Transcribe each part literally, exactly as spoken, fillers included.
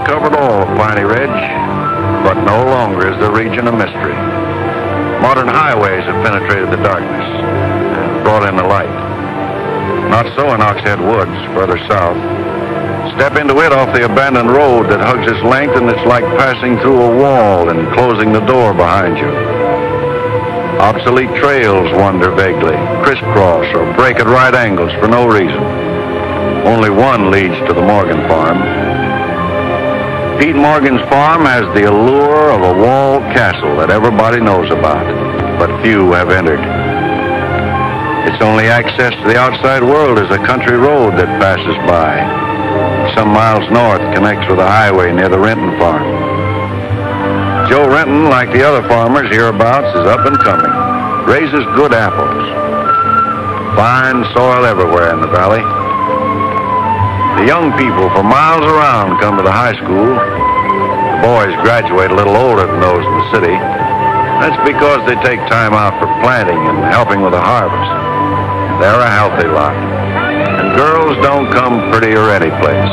covered all of Piney Ridge, but no longer is the region a mystery. Modern highways have penetrated the darkness and brought in the light. Not so in Oxhead Woods, further south. Step into it off the abandoned road that hugs its length, and it's like passing through a wall and closing the door behind you. Obsolete trails wander vaguely, crisscross or break at right angles for no reason. Only one leads to the Morgan farm. Pete Morgan's farm has the allure of a walled castle that everybody knows about, but few have entered. Its only access to the outside world is a country road that passes by. Some miles north connects with a highway near the Renton farm. Joe Renton, like the other farmers hereabouts, is up and coming. Raises good apples. Fine soil everywhere in the valley. The young people from miles around come to the high school. The boys graduate a little older than those in the city. That's because they take time out for planting and helping with the harvest. They're a healthy lot. And girls don't come prettier any place.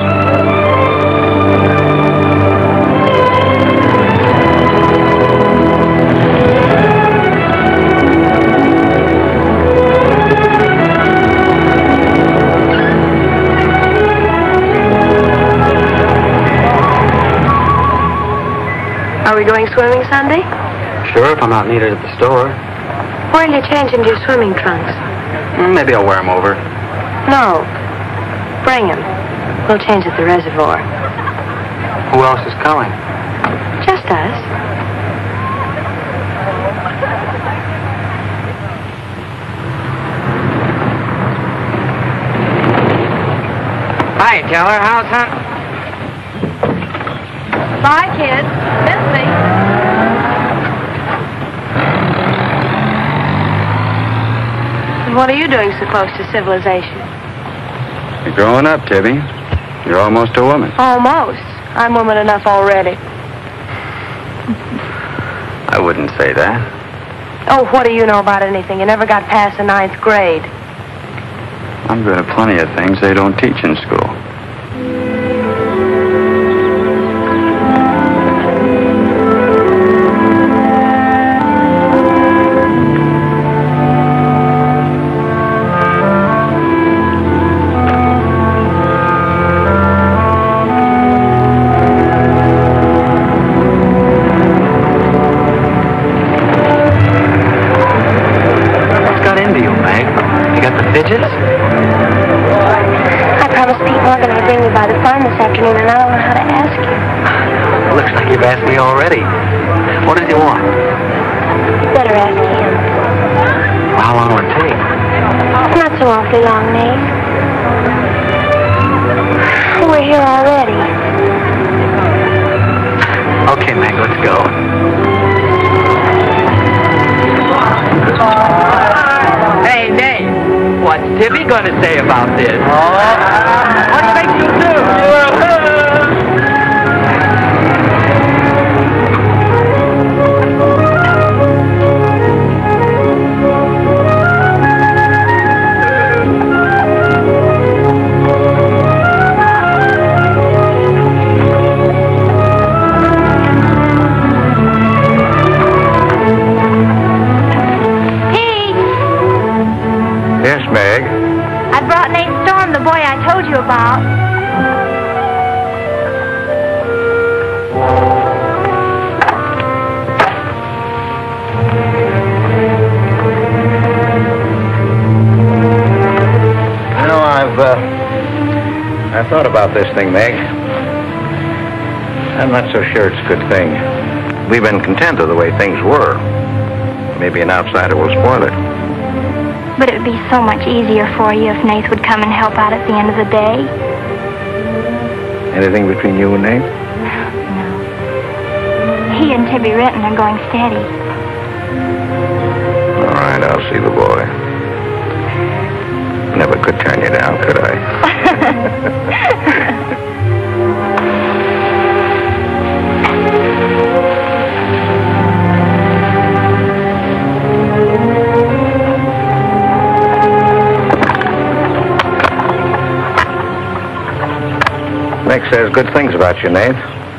Are we going swimming Sunday? Sure, if I'm not needed at the store. Where'll you change into your swimming trunks? Mm, maybe I'll wear them over. No. Bring them. We'll change at the reservoir. Who else is coming? Just us. Hi, Keller. How's hunting? Bye, kids. Miss me. What are you doing so close to civilization? You're growing up, Tibby. You're almost a woman. Almost. I'm woman enough already. I wouldn't say that. Oh, what do you know about anything? You never got past the ninth grade. I'm good at plenty of things they don't teach in school. I promised Pete Morgan I'd bring you by the farm this afternoon, and I don't know how to ask you. Looks like you've asked me already. What does he want? Better ask him. Well, how long will it take? Not so awfully long, Nate. We're here already. Okay, Meg, let's go. Hey, Nate. What's Tibby going to say about this? Oh. What makes you do? Yes, Meg. I brought Nate Storm, the boy I told you about. You know, I've, uh, I've thought about this thing, Meg. I'm not so sure it's a good thing. We've been content with the way things were. Maybe an outsider will spoil it. But it would be so much easier for you if Nath would come and help out at the end of the day. Anything between you and Nate? No. He and Tibby Renton are going steady. All right, I'll see the boy. Never could turn you down, could I? Nick says good things about you, Nate.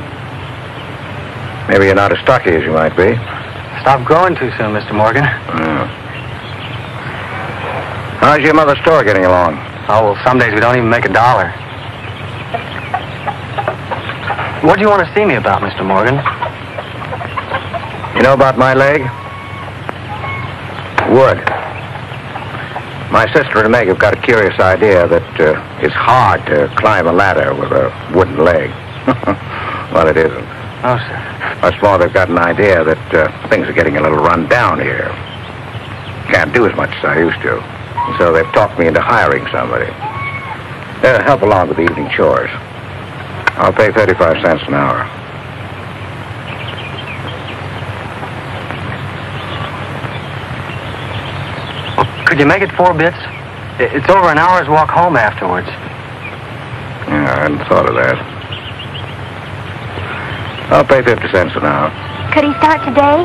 Maybe you're not as stocky as you might be. Stop growing too soon, Mister Morgan. Yeah. How's your mother's store getting along? Oh, well, some days we don't even make a dollar. What do you want to see me about, Mister Morgan? You know about my leg? Wood. My sister and Meg have got a curious idea that uh, it's hard to climb a ladder with a wooden leg. Well, it isn't. Oh, sir. Much more, they've got an idea that uh, things are getting a little run down here. Can't do as much as I used to. And so they've talked me into hiring somebody. They'll help along with the evening chores. I'll pay thirty-five cents an hour. Could you make it four bits? It's over an hour's walk home afterwards. Yeah, I hadn't thought of that. I'll pay fifty cents an hour. Could he start today?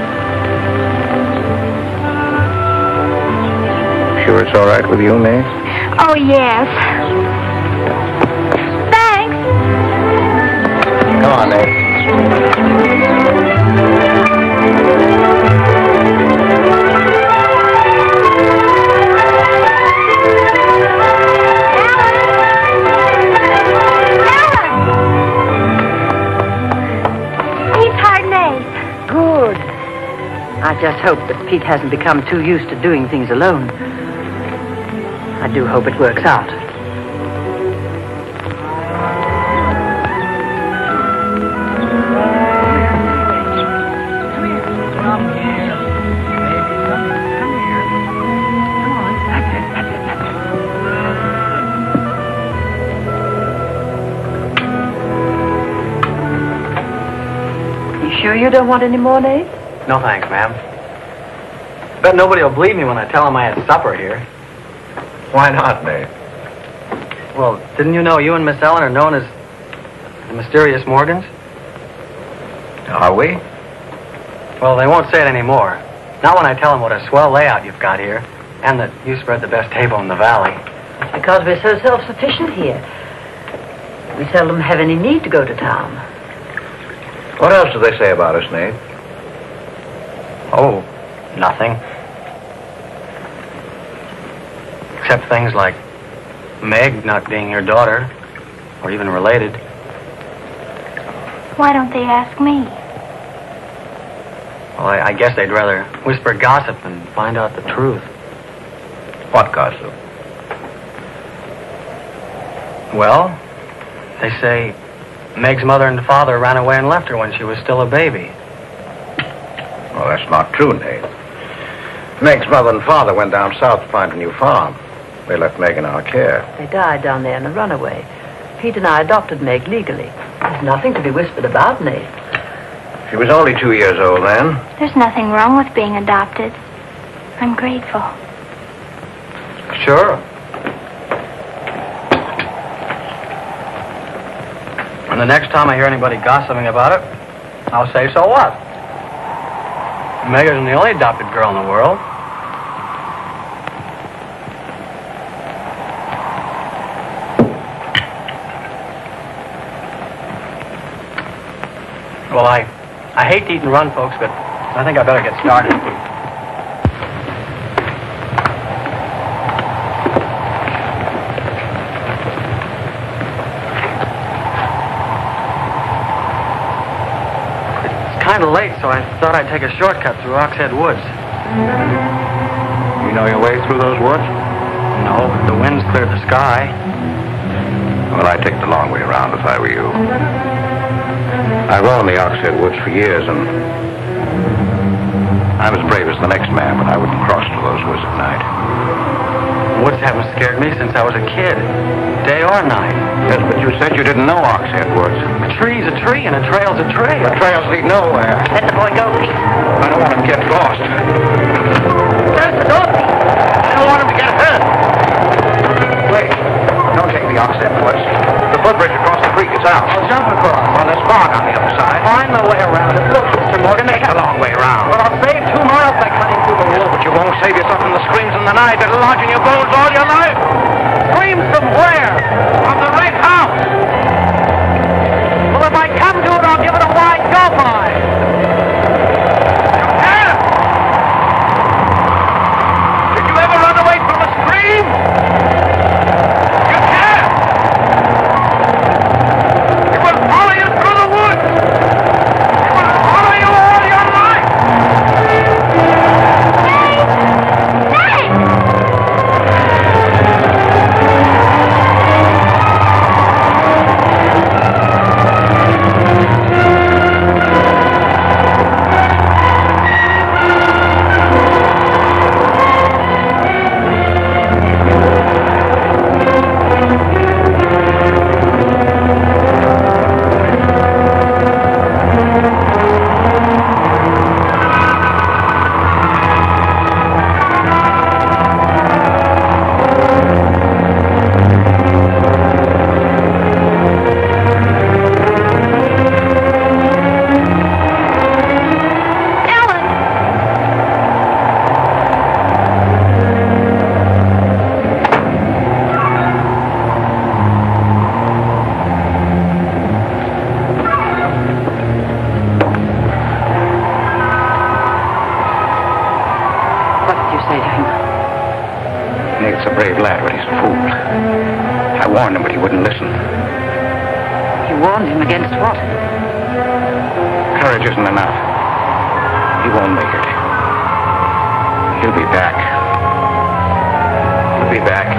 Sure it's all right with you, May? Oh, yes. Thanks. Come on, May. I just hope that Pete hasn't become too used to doing things alone. I do hope it works out. You sure you don't want any more, Nate? No thanks, ma'am. Bet nobody will believe me when I tell them I had supper here. Why not, May? Well, didn't you know you and Miss Ellen are known as the mysterious Morgans? Are we? Well, they won't say it anymore. Not when I tell them what a swell layout you've got here, and that you spread the best table in the valley. It's because we're so self-sufficient here. We seldom have any need to go to town. What else do they say about us, Nate? Oh, nothing. Except things like Meg not being your daughter, or even related. Why don't they ask me? Well, I, I guess they'd rather whisper gossip than find out the truth. What gossip? Well, they say Meg's mother and father ran away and left her when she was still a baby. Well, that's not true, Nate. Meg's mother and father went down south to find a new farm. They left Meg in our care. They died down there in a runaway. Pete and I adopted Meg legally. There's nothing to be whispered about, Nate. She was only two years old then. There's nothing wrong with being adopted. I'm grateful. Sure. And the next time I hear anybody gossiping about it, I'll say, so what? Meg isn't the only adopted girl in the world. Well, I, I hate to eat and run, folks, but I think I better get started. Kind of late, so I thought I'd take a shortcut through Oxhead Woods. You know your way through those woods? No, but the wind's cleared the sky. Well, I'd take the long way around if I were you. I've roamed the Oxhead Woods for years, and I'm as brave as the next man, but I wouldn't cross through those woods at night. Woods haven't scared me since I was a kid, day or night. Yes, but you said you didn't know Oxhead Woods. A tree's a tree, and a trail's a trail. The trails lead nowhere. Let the boy go, Pete. I don't want him to get lost. Close the door, Pete. I don't want him to get hurt. Wait, don't take the Oxhead Woods. The footbridge across the creek is out. I'll jump across. Well, there's fog on the other side. Find the way around it. Look, Mister Morgan, they Take the long way around. Well, I'll save two miles by cutting through the wood. But you won't save yourself from the screams in the night that'll lodge in your bones all your life. Screams from where? From the red house. Well, if I come to it, I'll give it a wide go by. a fool. I warned him, but he wouldn't listen. You warned him against what? Courage isn't enough. He won't make it. He'll be back. He'll be back.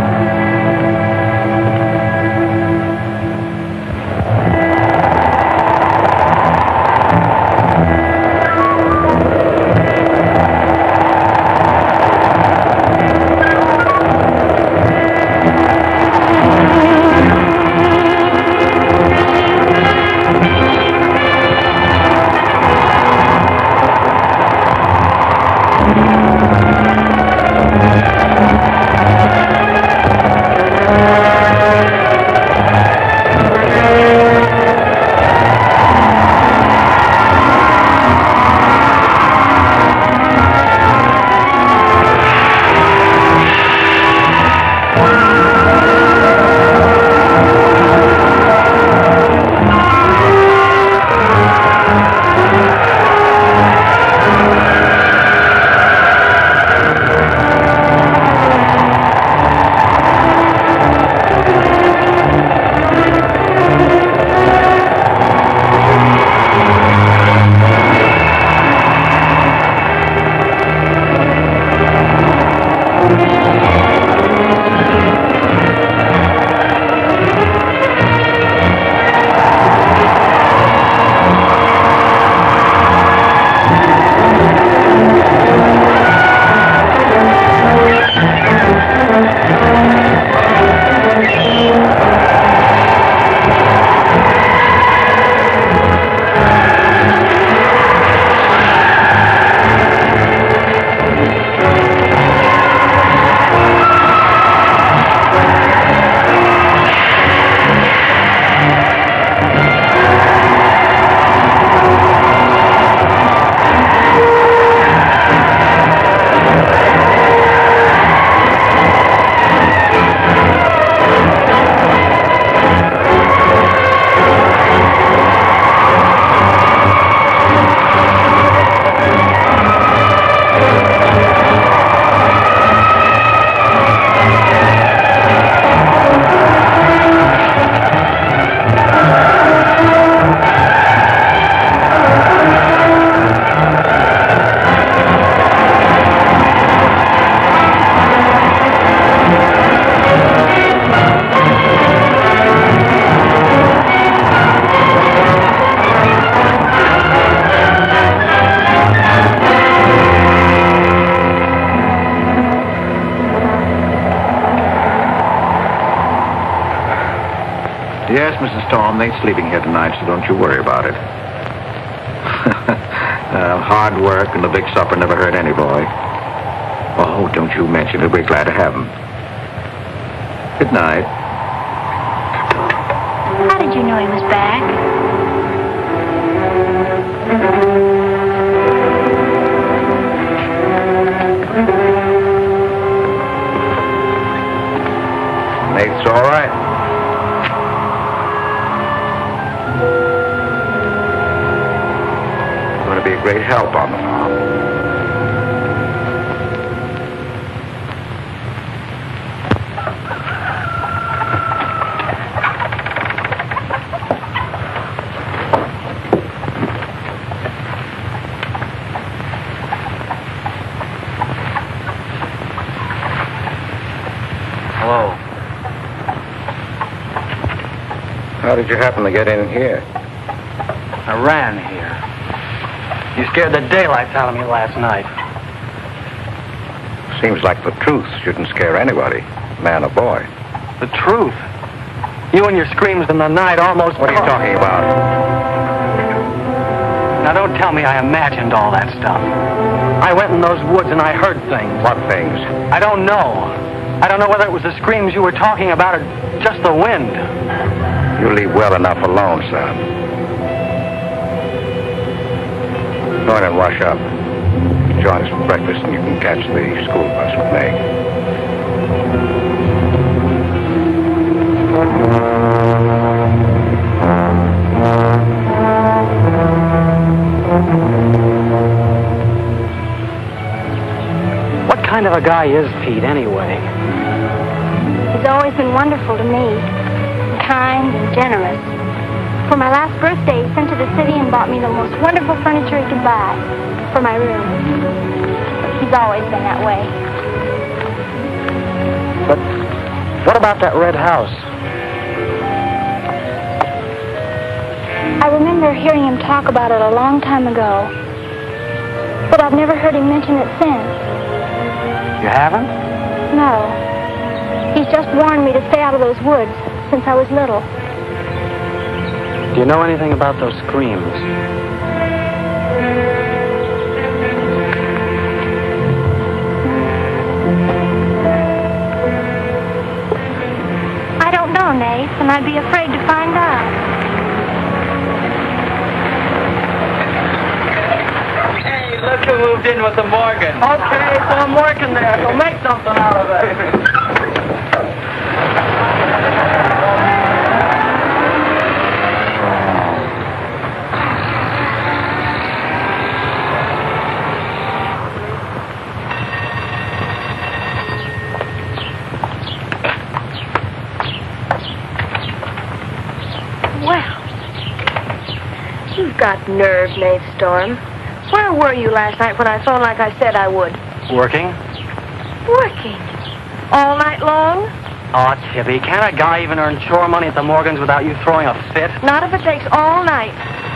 Yes, Missus Storm, they're sleeping here tonight, so don't you worry about it. uh, hard work and the big supper never hurt any boy. Oh, don't you mention it. We're glad to have him. Good night. How did you know he was back? Nate's all right. Going to be a great help on the farm. Hello. How did you happen to get in here? I ran here. You scared the daylights out of me last night. Seems like the truth shouldn't scare anybody, man or boy. The truth? You and your screams in the night almost... What are you talking about? Now, don't tell me I imagined all that stuff. I went in those woods and I heard things. What things? I don't know. I don't know whether it was the screams you were talking about or just the wind. You leave well enough alone, son. Go in and wash up. Join us for breakfast and you can catch the school bus with Meg. What kind of a guy is Pete, anyway? always been wonderful to me, kind and generous. For my last birthday, he sent to the city and bought me the most wonderful furniture he could buy for my room. He's always been that way. But what about that red house? I remember hearing him talk about it a long time ago, but I've never heard him mention it since. You haven't? No. He's just warned me to stay out of those woods since I was little. Do you know anything about those screams? I don't know, Nate, and I'd be afraid to find out. Hey, look who moved in with the Morgan. Okay, so I'm working there. So make something out of it. Got nerve, Nate Storm. Where were you last night when I phoned like I said I would? Working? Working? All night long? Oh, Tibby, can't a guy even earn chore money at the Morgans without you throwing a fit? Not if it takes all night.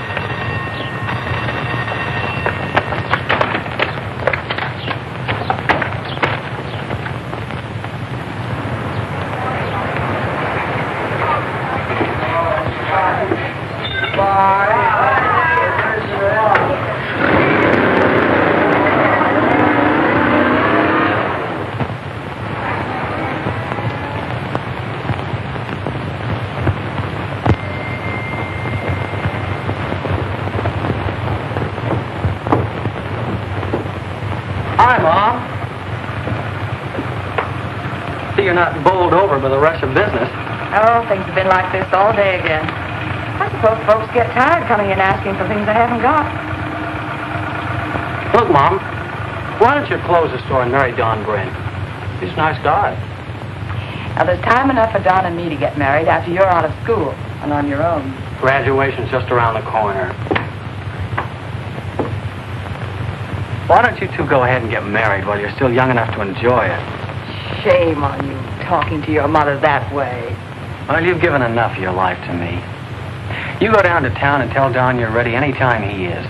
You're not bowled over by the rush of business. Oh, things have been like this all day again. I suppose folks get tired coming in asking for things they haven't got. Look, Mom, why don't you close the store and marry Don Bryn? He's a nice guy. Now, there's time enough for Don and me to get married after you're out of school and on your own. Graduation's just around the corner. Why don't you two go ahead and get married while you're still young enough to enjoy it? Shame on you, talking to your mother that way. Well, you've given enough of your life to me. You go down to town and tell Don you're ready any time he is.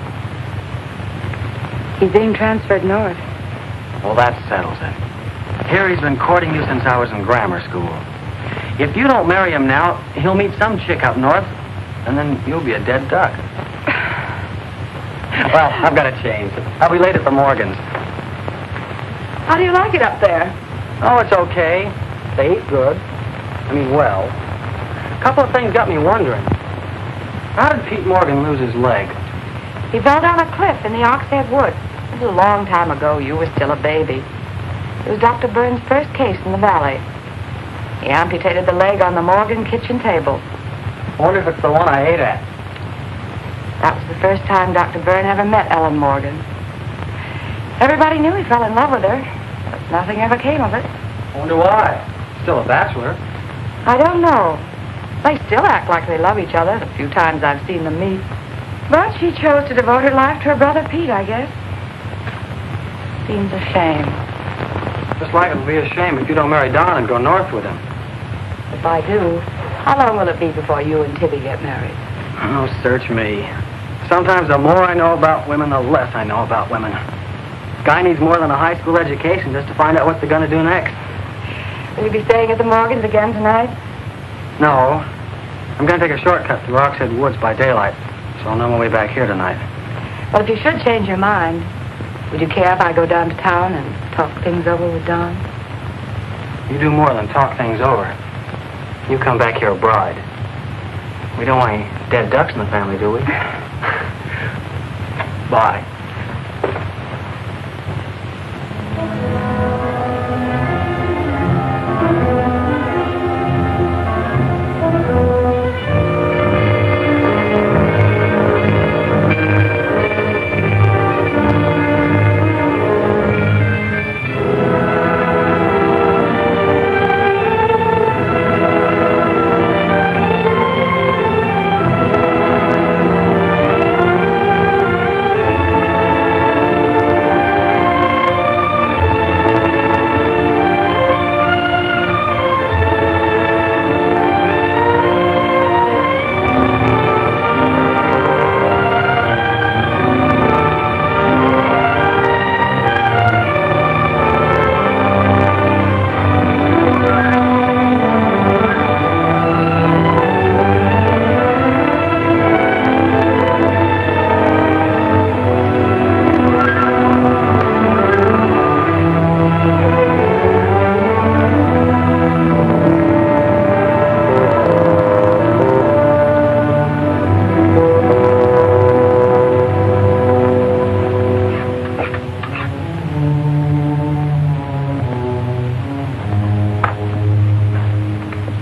He's being transferred north. Well, that settles it. Here he's been courting you since I was in grammar school. If you don't marry him now, he'll meet some chick up north, and then you'll be a dead duck. Well, I've got to change. I'll be late at the Morgans. How do you like it up there? Oh, it's okay. They eat good. I mean, well. A couple of things got me wondering. How did Pete Morgan lose his leg? He fell down a cliff in the Oxhead Woods. It was a long time ago. You were still a baby. It was Doctor Burns' first case in the valley. He amputated the leg on the Morgan kitchen table. Wonder if it's the one I ate at. That was the first time Doctor Byrne ever met Ellen Morgan. Everybody knew he fell in love with her, but nothing ever came of it. Wonder why. Still a bachelor. I don't know. They still act like they love each other, the few times I've seen them meet. But she chose to devote her life to her brother Pete, I guess. Seems a shame. Just like it would be a shame if you don't marry Don and go north with him. If I do, how long will it be before you and Tibby get married? Oh, search me. Sometimes the more I know about women, the less I know about women. Guy needs more than a high school education just to find out what they're going to do next. Will you be staying at the Morgans again tonight? No. I'm going to take a shortcut through Oxhead Woods by daylight, so I'll know my way back here tonight. Well, if you should change your mind, would you care if I go down to town and talk things over with Don? You do more than talk things over. You come back here a bride. We don't want any dead ducks in the family, do we? Bye.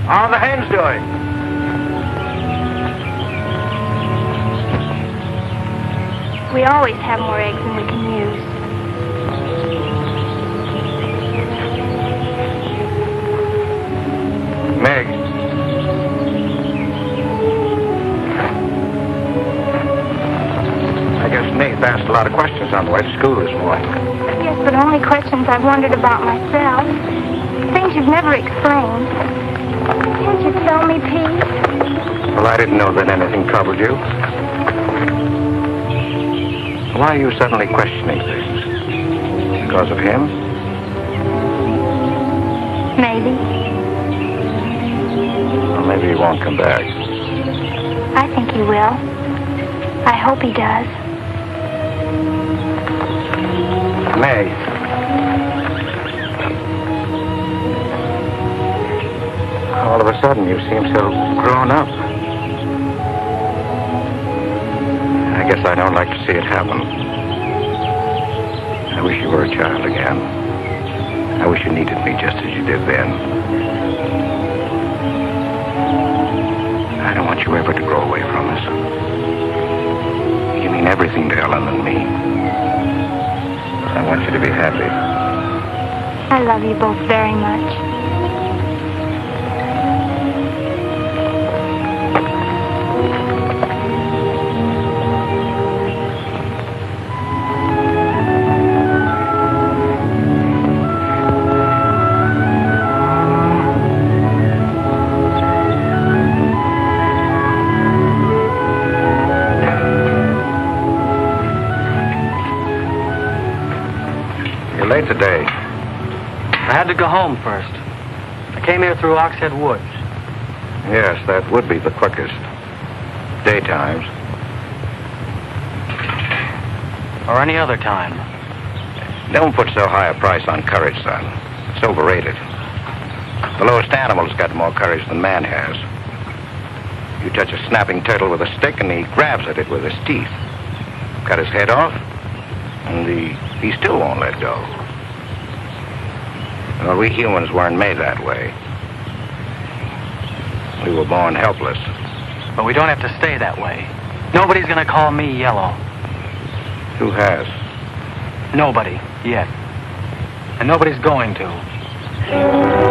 How are the hens doing? We always have more eggs than we can use. Meg. I guess Nate asked a lot of questions on the way to school this morning. Yes, but only questions I've wondered about myself. Things you've never explained. Can't you tell me, Pete? Well, I didn't know that anything troubled you. Why are you suddenly questioning things? Because of him? Maybe. Well, maybe he won't come back. I think he will. I hope he does. May. All of a sudden, you seem so grown up. I guess I don't like to see it happen. I wish you were a child again. I wish you needed me just as you did then. I don't want you ever to grow away from us. You mean everything to Ellen and me. I want you to be happy. I love you both very much. Late today. I had to go home first. I came here through Oxhead Woods. Yes, that would be the quickest. Daytimes. Or any other time. Don't put so high a price on courage, son. It's overrated. The lowest animal's got more courage than man has. You touch a snapping turtle with a stick and he grabs at it with his teeth. Cut his head off, and he, he still won't let go. Well, we humans weren't made that way. We were born helpless. But we don't have to stay that way. Nobody's gonna call me yellow. Who has? Nobody, yet. And nobody's going to.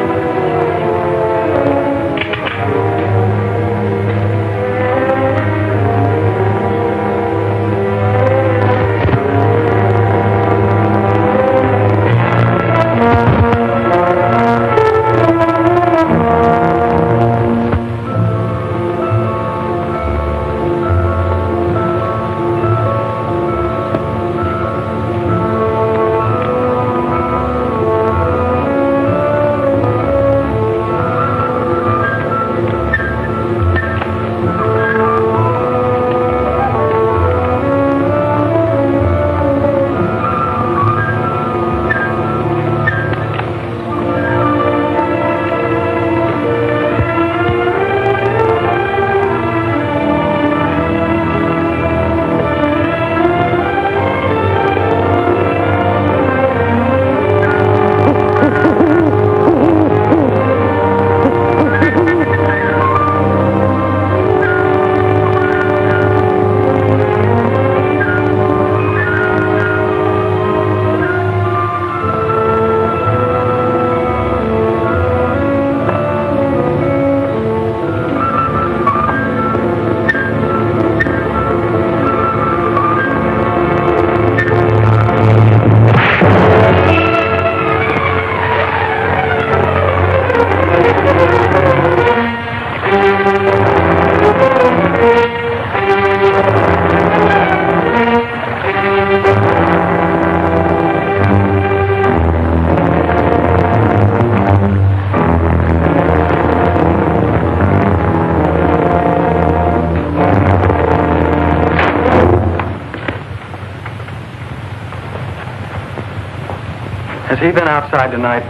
Has he been outside tonight?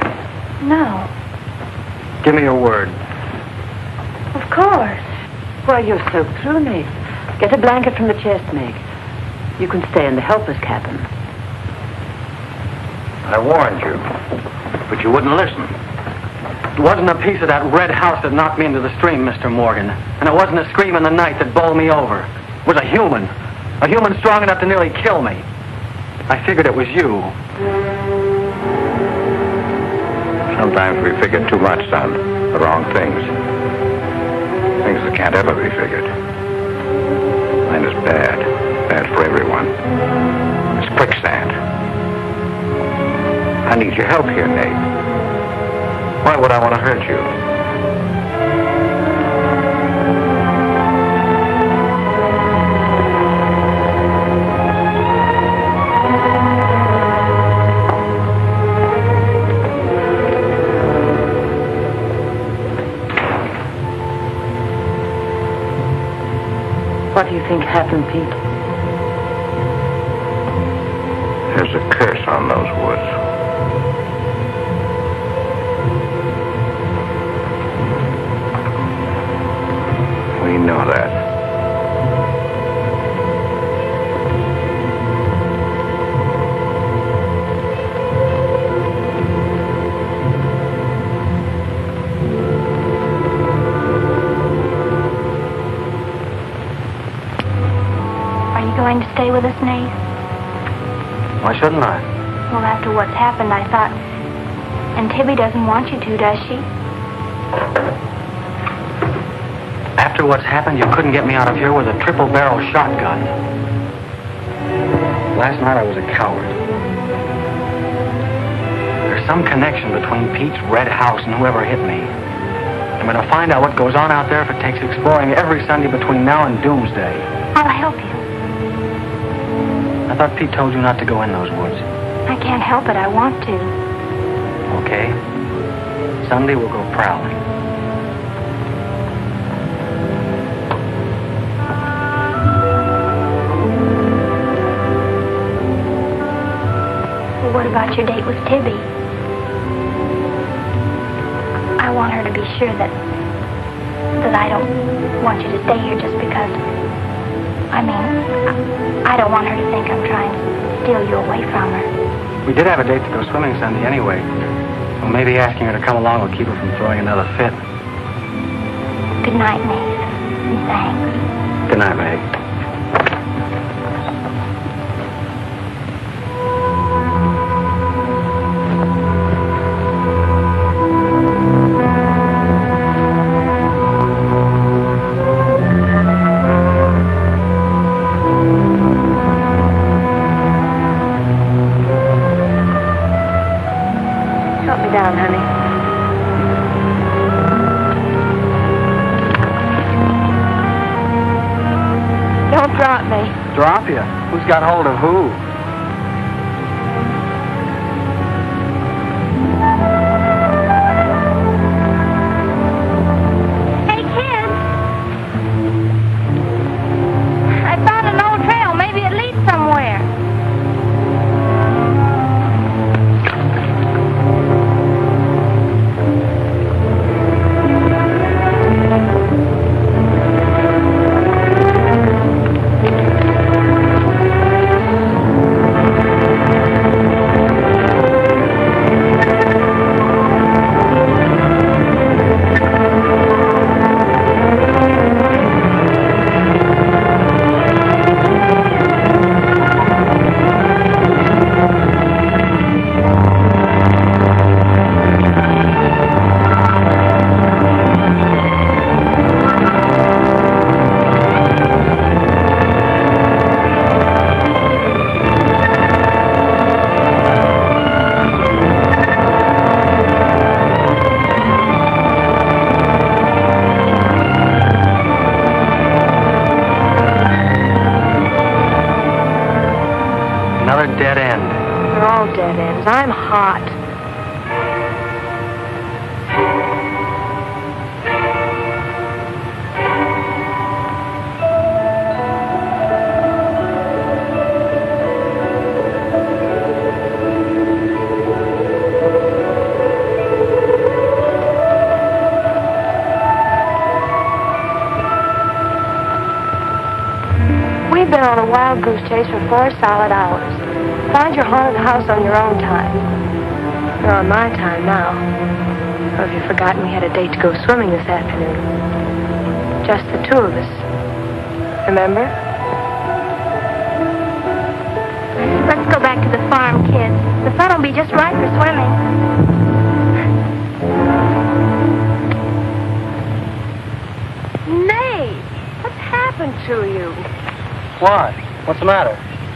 No. Give me your word. Of course. Why, you're so true, Nate. Get a blanket from the chest, Meg. You can stay in the helper's cabin. I warned you, but you wouldn't listen. It wasn't a piece of that red house that knocked me into the stream, Mister Morgan. And it wasn't a scream in the night that bowled me over. It was a human. A human strong enough to nearly kill me. I figured it was you. Sometimes we figure too much, son. The wrong things. Things that can't ever be figured. Mine is bad. Bad for everyone. It's quicksand. I need your help here, Nate. Why would I want to hurt you? What do you think happened, Pete? There's a curse on those woods. We know that. Are you going to stay with us, Nate? Why shouldn't I? Well, after what's happened, I thought... And Tibby doesn't want you to, does she? After what's happened, you couldn't get me out of here with a triple-barrel shotgun. Last night I was a coward. There's some connection between Pete's red house and whoever hit me. I'm going to find out what goes on out there if it takes exploring every Sunday between now and doomsday. I'll help you. I thought Pete told you not to go in those woods. I can't help it. I want to. Okay. Sunday we'll go prowling. What about your date with Tibby? I want her to be sure that that I don't want you to stay here just because. I mean, I, I don't want her to think I'm trying to steal you away from her. We did have a date to go swimming Sunday anyway. So maybe asking her to come along will keep her from throwing another fit. Good night, Nate. And thanks. Good night, Meg. Drop you? Who's got hold of who? Hey, kids! I found an old trail. Maybe it leads somewhere. I'm hot. We've been on a wild goose chase for four solid hours. Find your haunted house on your own time. You're on my time now. Or have you forgotten we had a date to go swimming this afternoon? Just the two of us. Remember? Let's go back to the farm, kids. The sun will be just right for swimming. Nate, what's happened to you? What? What's the matter?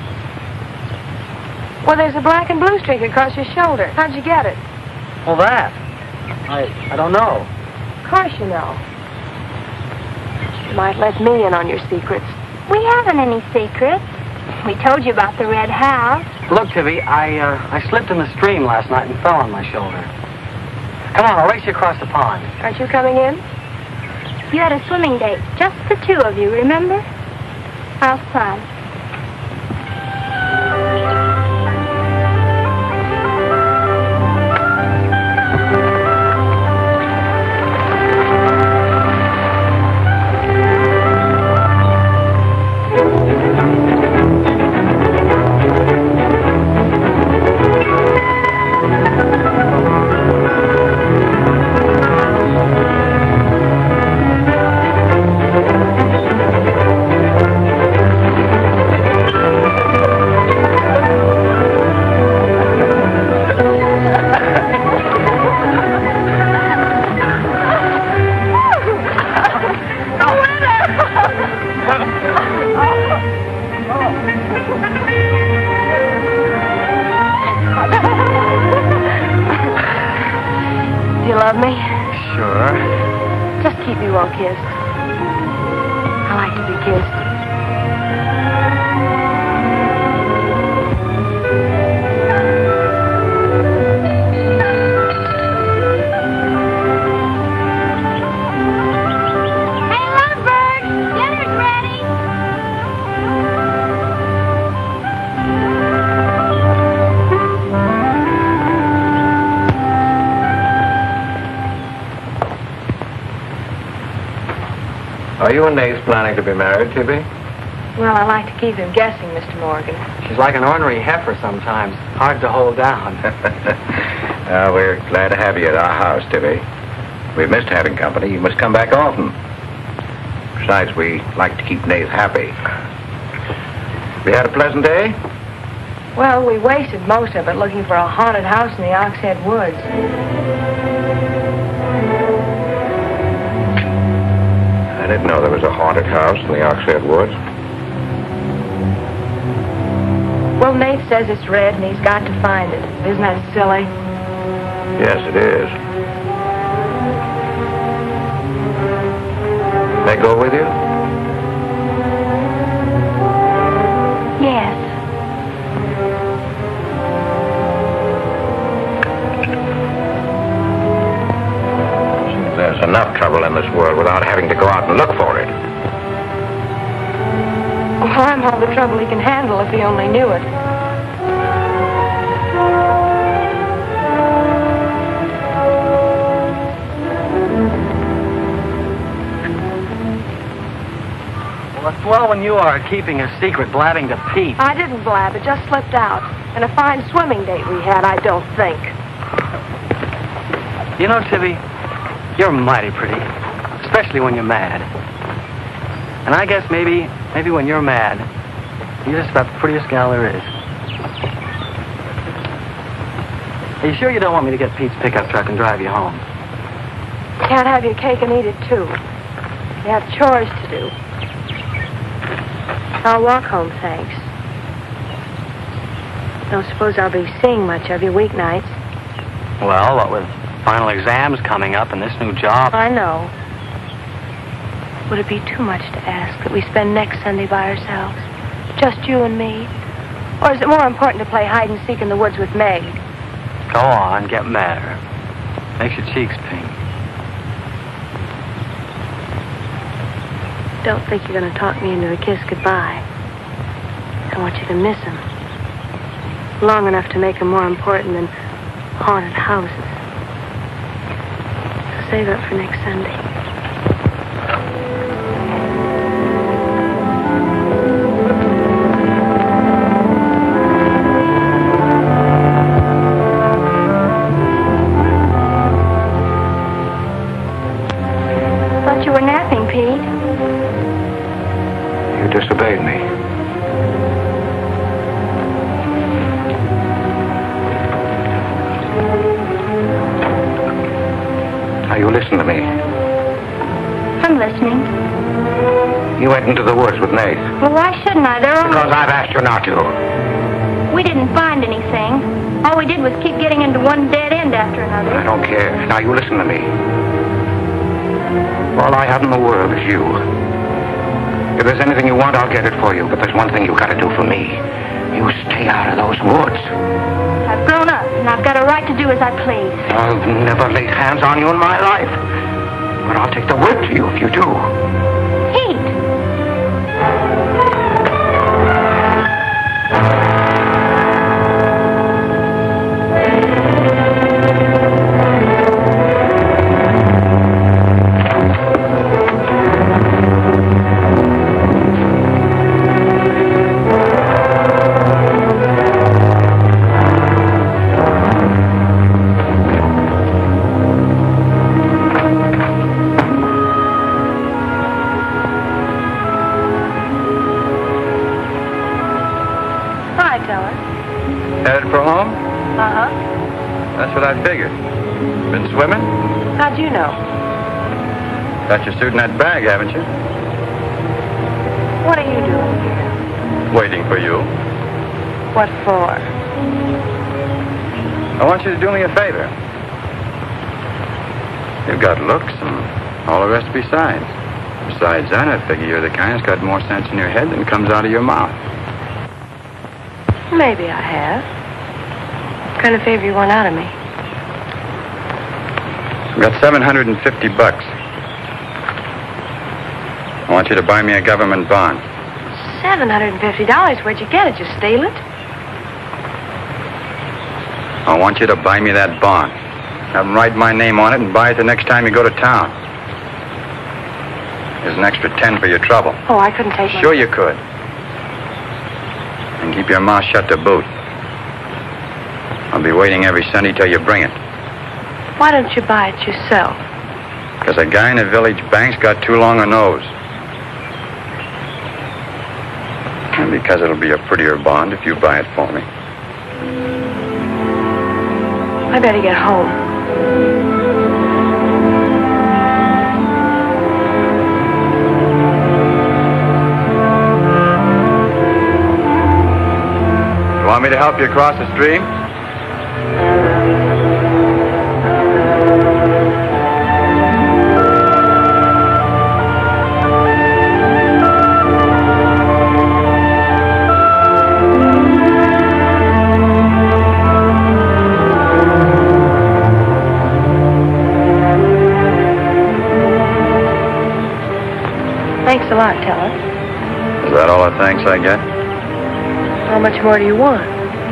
Well, there's a black and blue streak across your shoulder. How'd you get it? Well, that. I I don't know. Of course you know. You might let me in on your secrets. We haven't any secrets. We told you about the red house. Look, Tibby, I uh, I slipped in the stream last night and fell on my shoulder. Come on, I'll race you across the pond. Aren't you coming in? You had a swimming date, just the two of you, remember? How's fun? Kissed. I like to be kissed. Hey, Lovebird, dinner's ready. Are you and Nace planning to be married, Tibby? Well, I like to keep him guessing, Mister Morgan. She's like an ornery heifer sometimes. Hard to hold down. uh, we're glad to have you at our house, Tibby. We've missed having company. You must come back often. Besides, we like to keep Nace happy. We had a pleasant day? Well, we wasted most of it looking for a haunted house in the Oxhead Woods. I didn't know there was a haunted house in the Oxhead Woods. Well, Nate says it's red and he's got to find it. Isn't that silly? Yes, it is. May I go with you? Yes. There's enough trouble in this world without having to go out and look for it. Well, I'm all the trouble he can handle if he only knew it. Well, it's swell when you are keeping a secret, blabbing to Pete. I didn't blab. It just slipped out. And a fine swimming date we had, I don't think. You know, Tibby, you're mighty pretty, especially when you're mad. And I guess maybe, maybe when you're mad, you're just about the prettiest gal there is. Are you sure you don't want me to get Pete's pickup truck and drive you home? Can't have your cake and eat it, too. You have chores to do. I'll walk home, thanks. Don't suppose I'll be seeing much of you weeknights. Well, what with final exams coming up and this new job. I know. Would it be too much to ask that we spend next Sunday by ourselves? Just you and me? Or is it more important to play hide and seek in the woods with Meg? Go on, get madder. Makes your cheeks pink. Don't think you're going to talk me into a kiss goodbye. I want you to miss him. Long enough to make him more important than haunted houses. So save it for next Sunday. I'm listening. You went into the woods with Nate. Well, why shouldn't I? They're Because only... I've asked you not to. We didn't find anything. All we did was keep getting into one dead end after I another. don't care. Now, you listen to me. All I have in the world is you. If there's anything you want, I'll get it for you. But there's one thing you've got to do for me. You stay out of those woods. I've grown up, and I've got a right to do as I please. I've never laid hands on you in my life. But I'll take the word to you if you do. Pete! Headed for home? Uh-huh. That's what I figured. Been swimming? How'd you know? Got your suit in that bag, haven't you? What are you doing here? Waiting for you. What for? I want you to do me a favor. You've got looks and all the rest besides. Besides that, I figure you're the kind that's got more sense in your head than comes out of your mouth. Maybe I have. What kind of favor you want out of me? I've got seven hundred fifty bucks. I want you to buy me a government bond. seven hundred fifty dollars? Where'd you get it? You steal it? I want you to buy me that bond. Have them write my name on it and buy it the next time you go to town. There's an extra ten for your trouble. Oh, I couldn't take my... Sure you could. And keep your mouth shut to boot. I'll be waiting every Sunday till you bring it. Why don't you buy it yourself? Because a guy in a village bank's got too long a nose. And because it'll be a prettier bond if you buy it for me. I better get home. You want me to help you across the stream? Thanks a lot, Teller. Is that all the thanks I get? How much more do you want?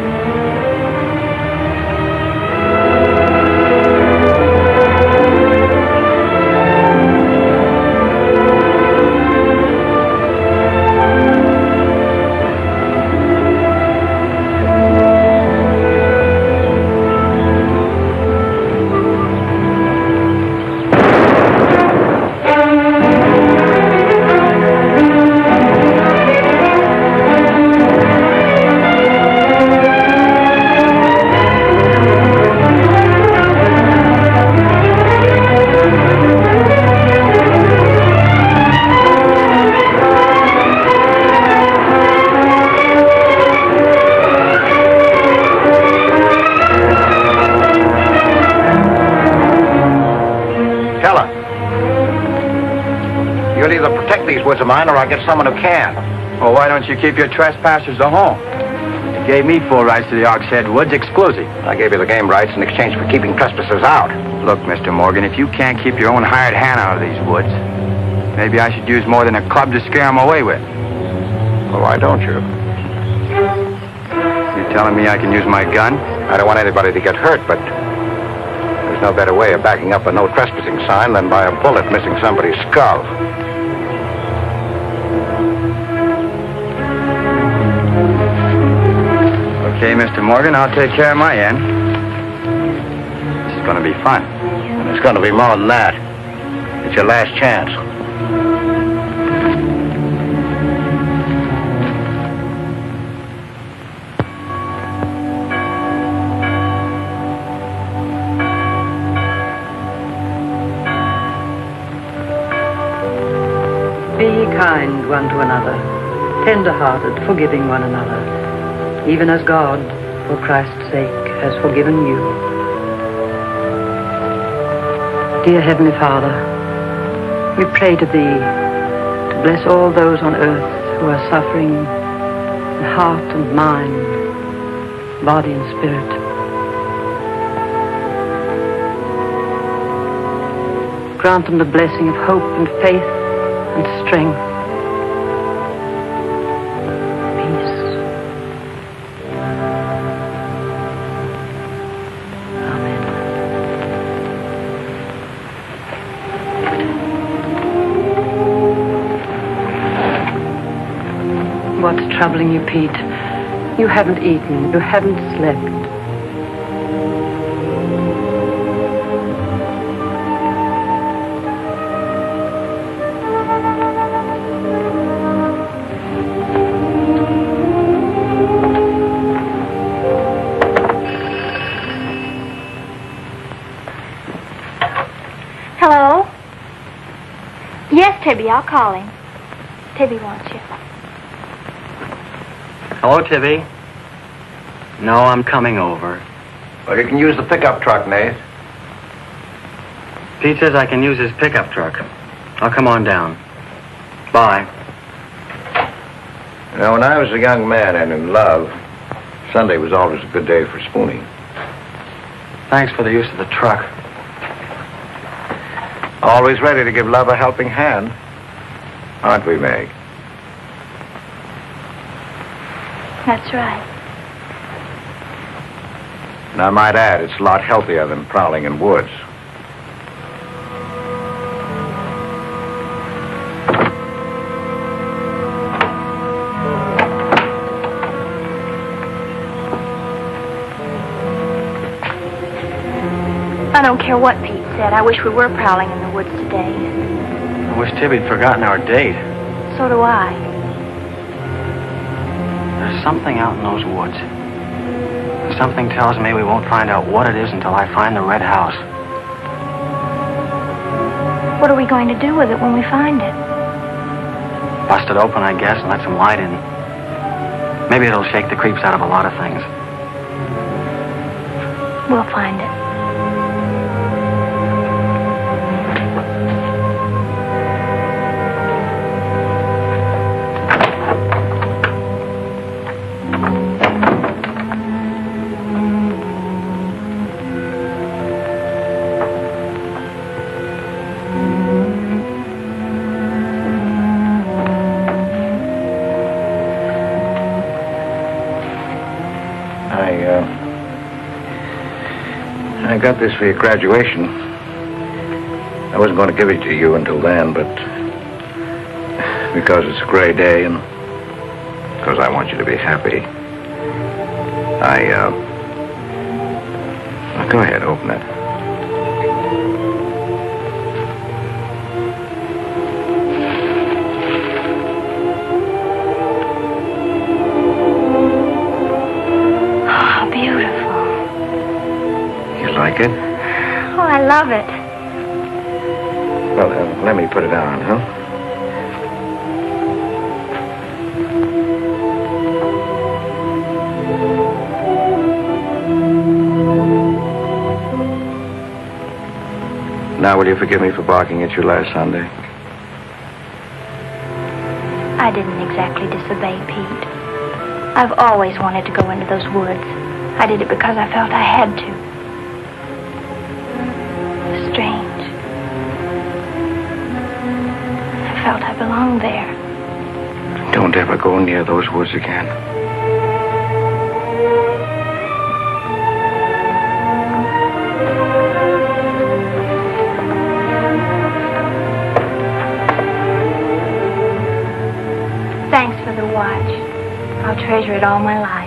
Woods of mine, or I'll get someone who can. Well, why don't you keep your trespassers to home? You gave me full rights to the Ox Head Woods, exclusive. I gave you the game rights in exchange for keeping trespassers out. Look, Mister Morgan, if you can't keep your own hired hand out of these woods, maybe I should use more than a club to scare them away with. Well, why don't you? You telling me I can use my gun? I don't want anybody to get hurt, but there's no better way of backing up a no trespassing sign than by a bullet missing somebody's skull. Okay, Mister Morgan, I'll take care of my end. This is going to be fun. And it's going to be more than that. It's your last chance. Be ye kind one to another, tender-hearted, forgiving one another, even as God, for Christ's sake, has forgiven you. Dear Heavenly Father, we pray to Thee to bless all those on earth who are suffering in heart and mind, body and spirit. Grant them the blessing of hope and faith and strength. Peace. Amen. What's troubling you, Pete? You haven't eaten. You haven't slept. Hello? Yes, Tibby, I'll call him. Tibby wants you. Hello, Tibby. No, I'm coming over. Well, you can use the pickup truck, Nate. Pete says I can use his pickup truck. I'll come on down. Bye. You know, when I was a young man and in love, Sunday was always a good day for spooning. Thanks for the use of the truck. Always ready to give love a helping hand. Aren't we, Meg? That's right. And I might add, it's a lot healthier than prowling in woods. I don't care what Pete said. I wish we were prowling in the woods today. I wish Tibby'd forgotten our date. So do I. There's something out in those woods. Something tells me we won't find out what it is until I find the red house. What are we going to do with it when we find it? Bust it open, I guess, and let some light in. Maybe it'll shake the creeps out of a lot of things. We'll find it. I got this for your graduation. I wasn't going to give it to you until then, but because it's a gray day and because I want you to be happy, I, uh... well, go ahead, open it. Like it? Oh, I love it. Well, uh, let me put it on, huh? Now, will you forgive me for barking at you last Sunday? I didn't exactly disobey Pete. I've always wanted to go into those woods. I did it because I felt I had to. Strange. I felt I belonged there. Don't ever go near those woods again. Thanks for the watch. I'll treasure it all my life.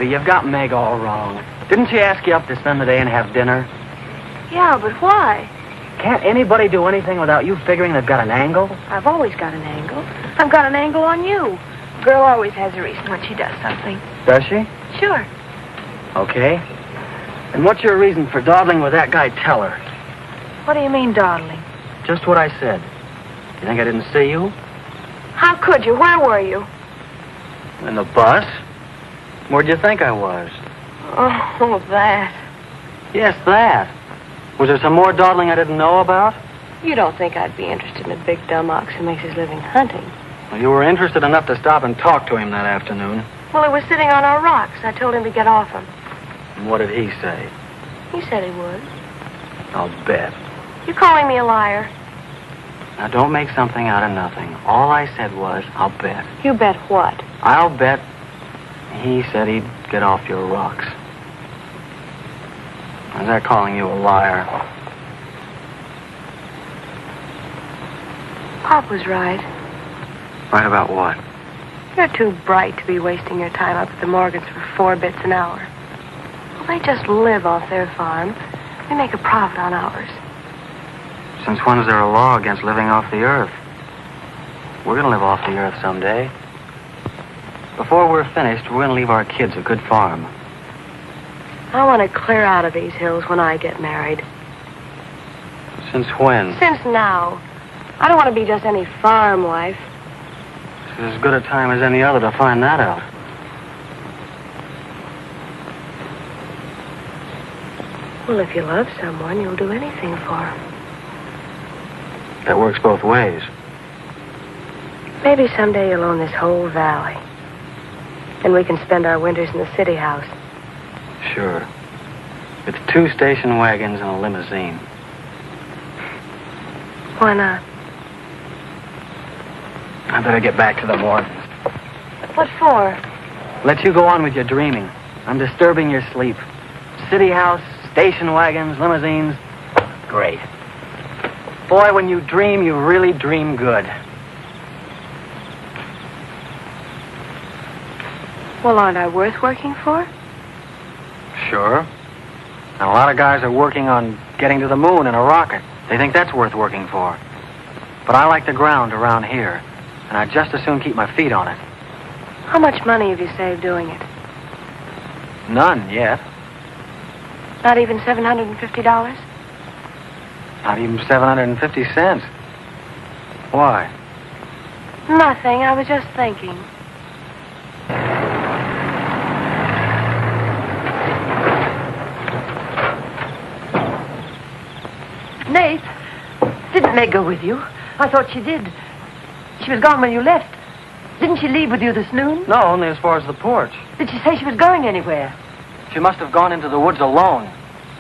baby, you've got Meg all wrong. Didn't she ask you up to spend the day and have dinner? Yeah, but why? Can't anybody do anything without you figuring they've got an angle? I've always got an angle. I've got an angle on you. Girl always has a reason when she does something. Does she? Sure. Okay. And what's your reason for dawdling with that guy Teller? What do you mean, dawdling? Just what I said. You think I didn't see you? How could you? Where were you? In the bus? Where'd you think I was? Oh, that. Yes, that. Was there some more dawdling I didn't know about? You don't think I'd be interested in a big dumb ox who makes his living hunting? Well, you were interested enough to stop and talk to him that afternoon. Well, it was sitting on our rocks. I told him to get off him. And what did he say? He said he would. I'll bet. You're calling me a liar. Now, don't make something out of nothing. All I said was, I'll bet. You bet what? I'll bet he said he'd get off your rocks. Is that calling you a liar? Pop was right. Right about what? You're too bright to be wasting your time up at the Morgans for four bits an hour. Well, they just live off their farm. We make a profit on ours. Since when is there a law against living off the earth? We're going to live off the earth someday. Before we're finished, we're going to leave our kids a good farm. I want to clear out of these hills when I get married. Since when? Since now. I don't want to be just any farm wife. It's as good a time as any other to find that out. Well, if you love someone, you'll do anything for him. That works both ways. Maybe someday you'll own this whole valley. And we can spend our winters in the city house. Sure. With two station wagons and a limousine. Why not? I better get back to the Morgans. What for? Let you go on with your dreaming. I'm disturbing your sleep. City house, station wagons, limousines. Great. Boy, when you dream, you really dream good. Well, aren't I worth working for? Sure. And a lot of guys are working on getting to the moon in a rocket. They think that's worth working for. But I like the ground around here, and I'd just as soon keep my feet on it. How much money have you saved doing it? None yet. Not even seven hundred fifty dollars? Not even seven hundred fifty cents. Why? Nothing. I was just thinking. Nate, didn't Meg go with you? I thought she did. She was gone when you left. Didn't she leave with you this noon? No, only as far as the porch. Did she say she was going anywhere? She must have gone into the woods alone.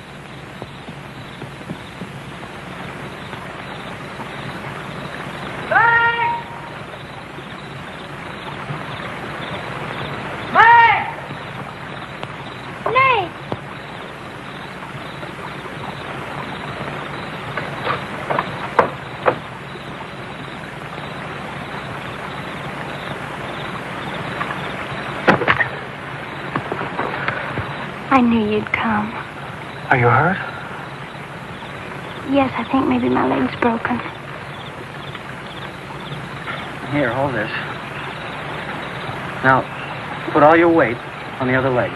I knew you'd come. Are you hurt? Yes, I think maybe my leg's broken. Here, hold this. Now, put all your weight on the other leg.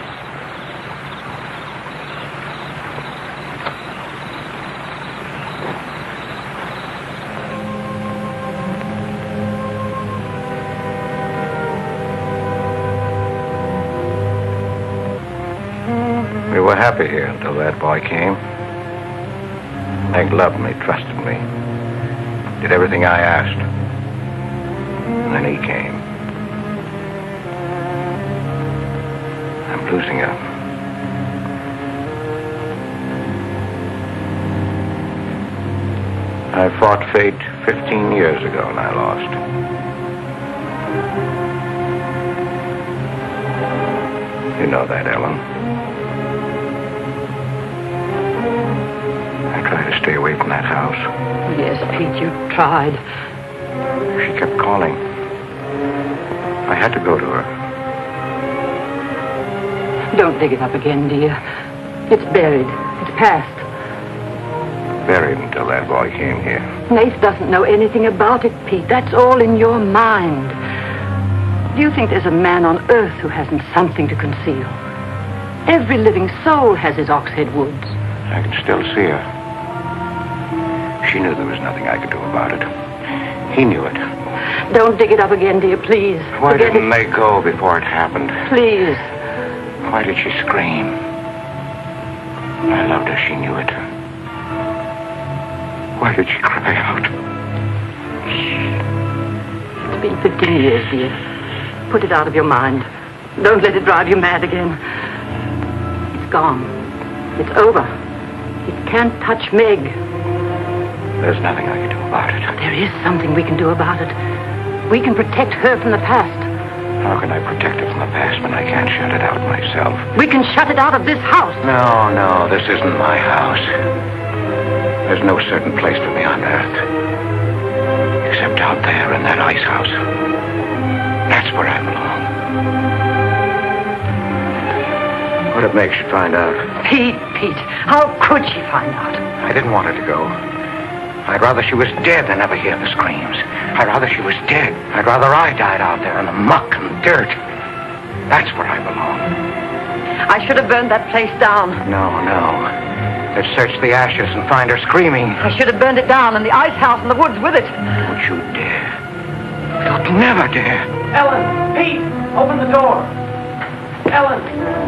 We were happy here until that boy came. Meg loved me, trusted me, did everything I asked. And then he came. I'm losing her. I fought fate fifteen years ago and I lost. You know that, Ellen. I tried to stay away from that house. Yes, Pete, you tried. She kept calling. I had to go to her. Don't dig it up again, dear. It's buried. It's past. Buried until that boy came here. Nath doesn't know anything about it, Pete. That's all in your mind. Do you think there's a man on earth who hasn't something to conceal? Every living soul has his Oxhead Woods. I can still see her. She knew there was nothing I could do about it. He knew it. Don't dig it up again, dear, please. Why Forget didn't it. they go before it happened? Please. Why did she scream? I loved her. She knew it. Why did she cry out? It's been fifteen years, dear. Put it out of your mind. Don't let it drive you mad again. It's gone. It's over. It can't touch Meg. There's nothing I can do about it. There is something we can do about it. We can protect her from the past. How can I protect it from the past when I can't shut it out myself? We can shut it out of this house. No, no, this isn't my house. There's no certain place for me on earth. Except out there in that ice house. That's where I belong. What if Meg should find out? Pete, Pete, how could she find out? I didn't want her to go. I'd rather she was dead than ever hear the screams. I'd rather she was dead. I'd rather I died out there in the muck and dirt. That's where I belong. I should have burned that place down. No, no. Let's search the ashes and find her screaming. I should have burned it down and the ice house and the woods with it. Don't you dare. You'd never dare. Ellen, Pete, open the door. Ellen.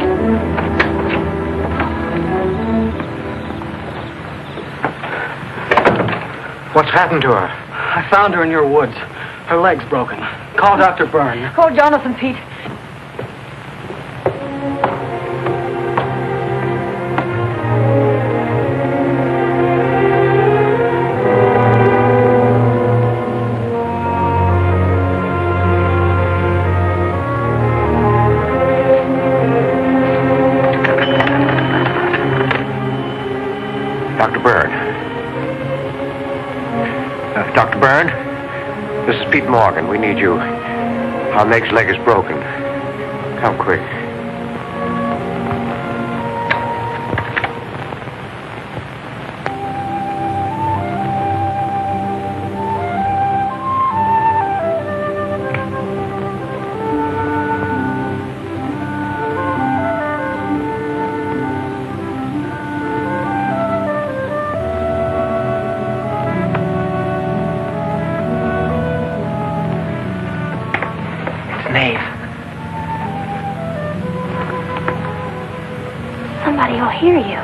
What's happened to her? I found her in your woods. Her leg's broken. Call Doctor Byrne. Call Jonathan, Pete. Doctor Byrne. Uh, Doctor Byrne? This is Pete Morgan. We need you. Our Meg's leg is broken. Come quick. Somebody will hear you.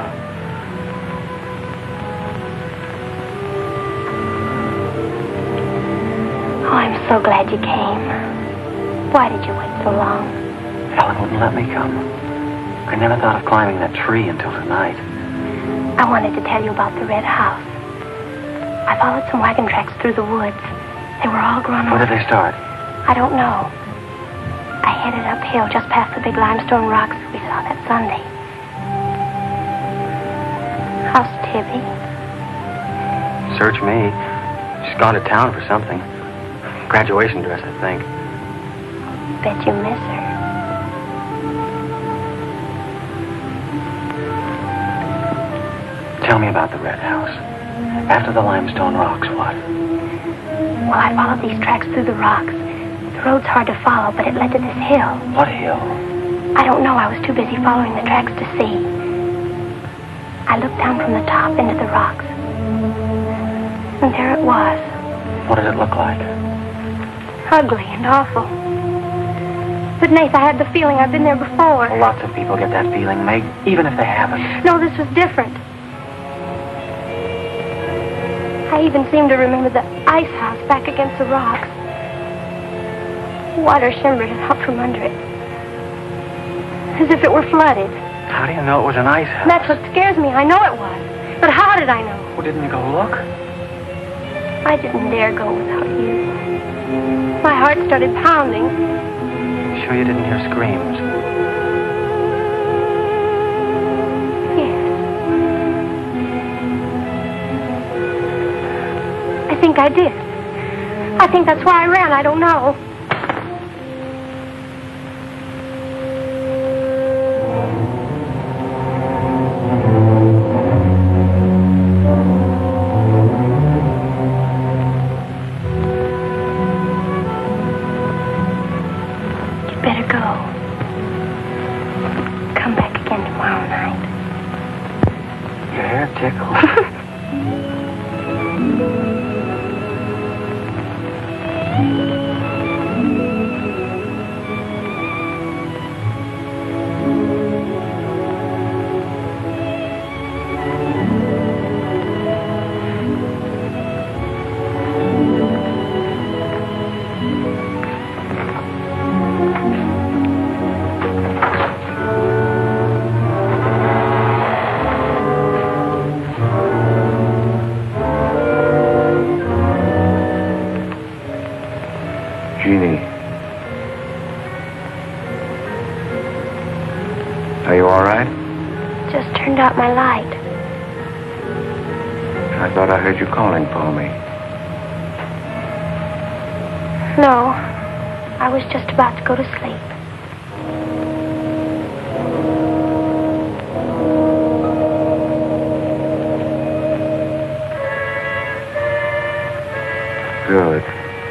Oh, I'm so glad you came. Why did you wait so long? Ellen wouldn't let me come. I never thought of climbing that tree until tonight. I wanted to tell you about the red house. I followed some wagon tracks through the woods. They were all grown Where over. did they start? I don't know. I headed uphill just past the big limestone rocks we saw that Sunday. How's Tibby? Search me. She's gone to town for something. Graduation dress, I think. Bet you miss her. Tell me about the red house. After the limestone rocks, what? Well, I followed these tracks through the rocks. The road's hard to follow, but it led to this hill. What hill? I don't know. I was too busy following the tracks to see. I looked down from the top into the rocks. And there it was. What did it look like? Ugly and awful. But, Nath, I had the feeling I've been there before. Well, lots of people get that feeling, Meg, even if they haven't. No, this was different. I even seem to remember the ice house back against the rocks. Water shimmered out from under it. As if it were flooded. How do you know it was an ice house? That's what scares me. I know it was. But how did I know? Well, didn't you go look? I didn't dare go without you. My heart started pounding. Sure you didn't hear screams? Yes. I think I did. I think that's why I ran. I don't know. tickle. Jeannie. Are you all right? Just turned out my light. I thought I heard you calling for me. No, I was just about to go to sleep. Good.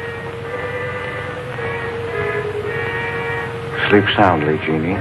Sleep soundly, Jeannie.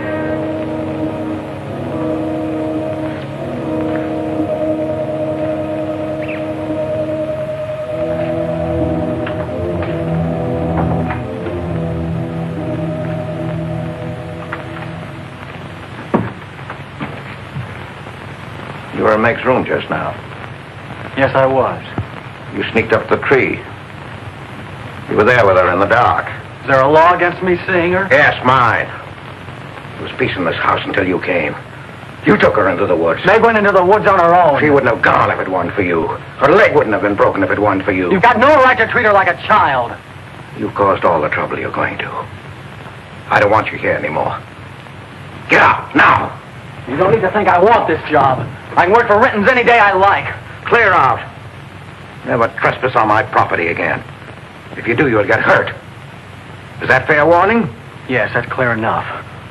You were in Meg's room just now. Yes, I was. You sneaked up the tree. You were there with her in the dark. Is there a law against me seeing her? Yes, mine. There was peace in this house until you came. You took her into the woods. Meg went into the woods on her own. She wouldn't have gone if it weren't for you. Her leg wouldn't have been broken if it weren't for you. You've got no right to treat her like a child. You caused all the trouble you're going to. I don't want you here anymore. Get out, now! You don't need to think I want this job. I can work for Renton's any day I like. Clear out. Never trespass on my property again. If you do, you'll get hurt. Is that fair warning? Yes, that's clear enough.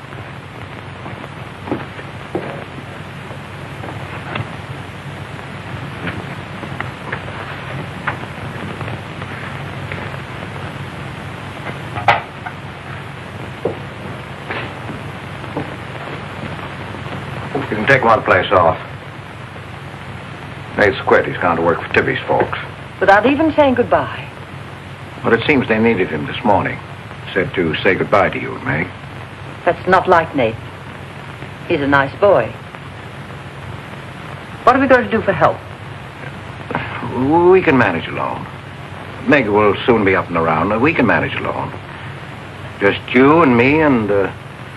You can take one place off. Nate's quit. He's gone to work for Tibby's folks. Without even saying goodbye. But it seems they needed him this morning. Said to say goodbye to you, Meg. That's not like Nate. He's a nice boy. What are we going to do for help? We can manage alone. Meg will soon be up and around. We can manage alone. Just you and me and, uh...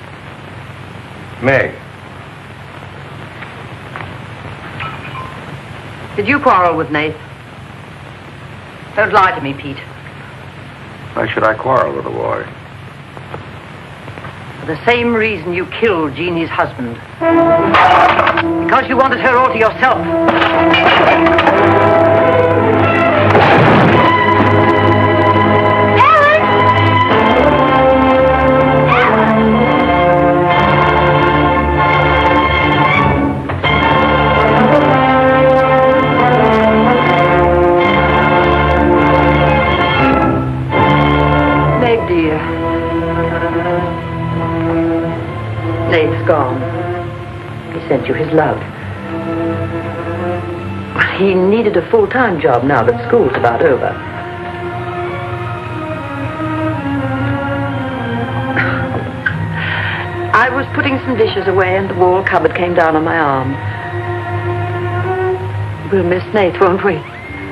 Meg. Did you quarrel with Nate? Don't lie to me, Pete. Why should I quarrel with the boy? For the same reason you killed Jeannie's husband. Because you wanted her all to yourself. Nate's gone. He sent you his love. He needed a full-time job now that school's about over. I was putting some dishes away and the wall cupboard came down on my arm. We'll miss Nate, won't we?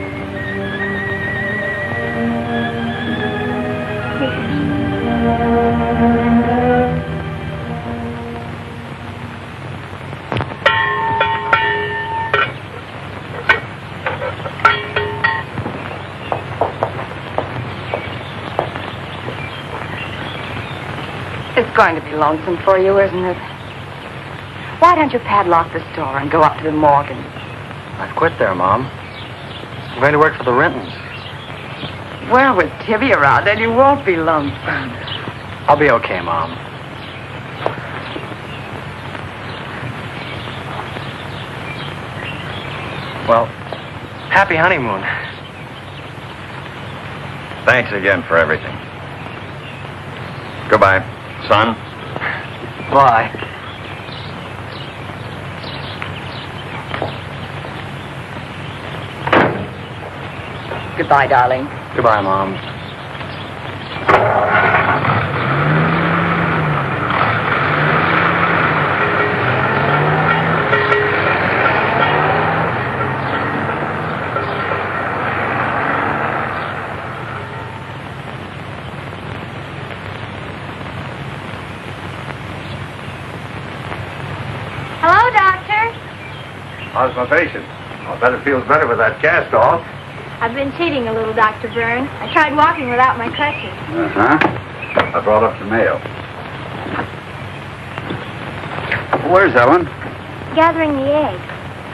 It's going to be lonesome for you, isn't it? Why don't you padlock the store and go up to the Morgans? I've quit there, Mom. I'm going to work for the Rentons. Well, with Tibby around, then you won't be lonesome. I'll be okay, Mom. Well, happy honeymoon. Thanks again for everything. Goodbye, son. Bye. Goodbye, darling. Goodbye, Mom. Hello, Doctor. How's my patient? I bet it feels better with that cast off. I've been cheating a little, Doctor Byrne. I tried walking without my crutches. Uh-huh. I brought up the mail. Where's Ellen? Gathering the eggs.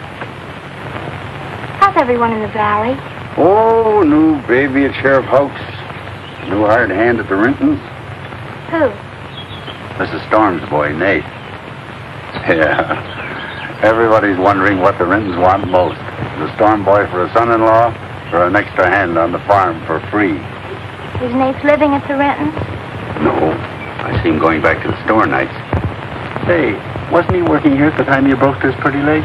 How's everyone in the valley? Oh, new baby at Sheriff Hoke's. New hired hand at the Rintons. Who? Missus Storm's boy, Nate. Yeah. Everybody's wondering what the Rintons want most. The Storm boy for a son-in-law or an extra hand on the farm for free. Is Nate living at the Rentons? No. I see him going back to the store nights. Say, wasn't he working here at the time you broke this pretty leg?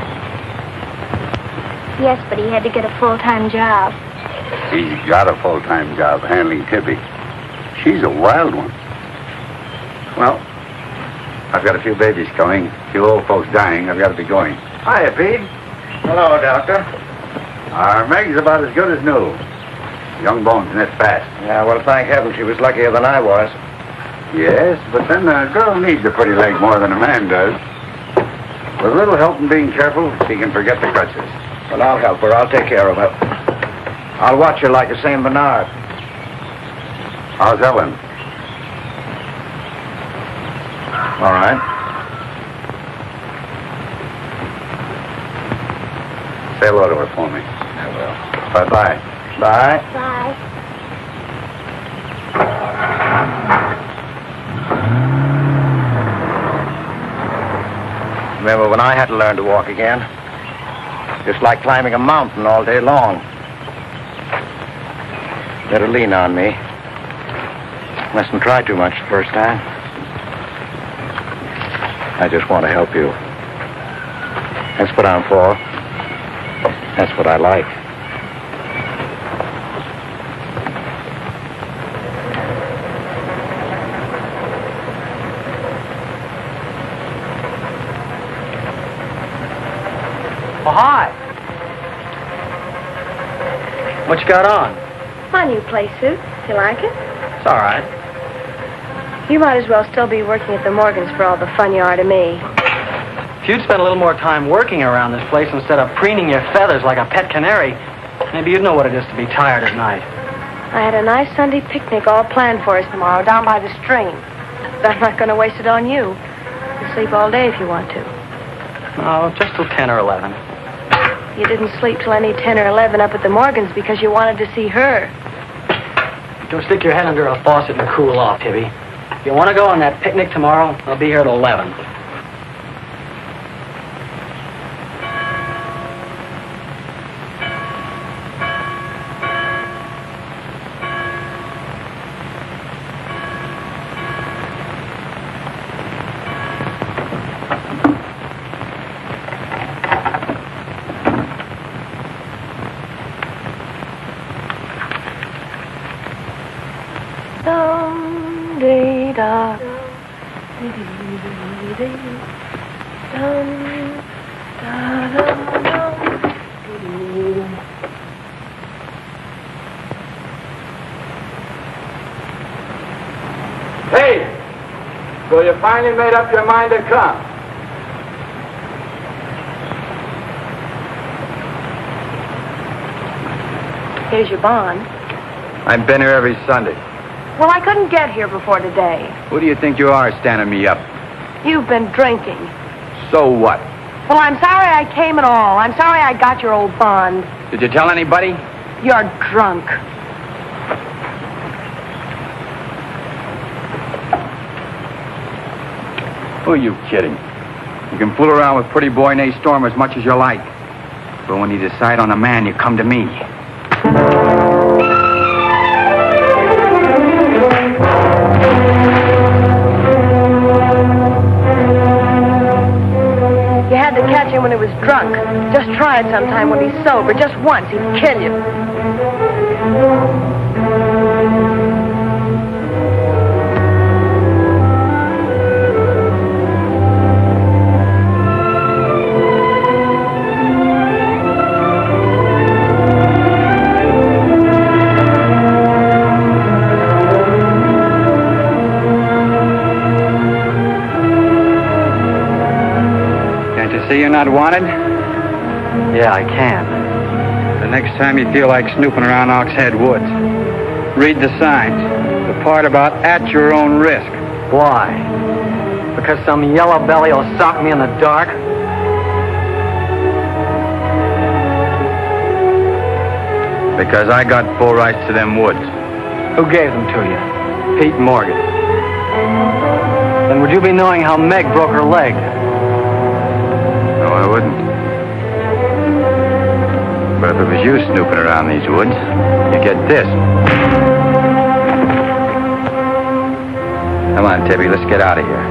Yes, but he had to get a full-time job. He's got a full-time job handling Tibby. She's a wild one. Well, I've got a few babies coming, a few old folks dying. I've got to be going. Hiya, Pete. Hello, Doctor. Our Meg's about as good as new. Young bones knit fast. Yeah, well, thank heaven she was luckier than I was. Yes, but then a girl needs a pretty leg more than a man does. With a little help and being careful, she can forget the crutches. Well, I'll help her. I'll take care of her. I'll watch her like a Saint Bernard. How's Ellen? All right. Say hello to her for me. I will. Bye-bye. Bye. Bye. Remember when I had to learn to walk again? Just like climbing a mountain all day long. Better lean on me. Mustn't try too much the first time. I just want to help you. That's what I'm for. That's what I like. Oh, hi. What you got on? My new play suit. You like it? It's all right. You might as well still be working at the Morgans for all the fun you are to me. If you'd spent a little more time working around this place instead of preening your feathers like a pet canary, maybe you'd know what it is to be tired at night. I had a nice Sunday picnic all planned for us tomorrow down by the stream. But I'm not going to waste it on you. You sleep all day if you want to. Oh, just till ten or eleven. You didn't sleep till any ten or eleven up at the Morgans because you wanted to see her. Go stick your head under a faucet and cool off, Tibby. If you want to go on that picnic tomorrow, I'll be here at eleven. Dum-dee-da. Hey! So you finally made up your mind to come? Here's your bond. I've been here every Sunday. Well, I couldn't get here before today. Who do you think you are standing me up? You've been drinking. So what? Well, I'm sorry I came at all. I'm sorry I got your old bond. Did you tell anybody? You're drunk. Who are you kidding? You can fool around with pretty boy Nate Storm as much as you like. But when you decide on a man, you come to me. You had to catch him when he was drunk. Just try it sometime when he's sober. Just once. He'd kill you. See you're not wanted? Yeah, I can. The next time you feel like snooping around Oxhead Woods, read the signs. The part about at your own risk. Why? Because some yellow belly will sock me in the dark? Because I got full rights to them woods. Who gave them to you? Pete Morgan. Then would you be knowing how Meg broke her leg? No, I wouldn't. But if it was you snooping around these woods, you get this. Come on, Tibby, let's get out of here.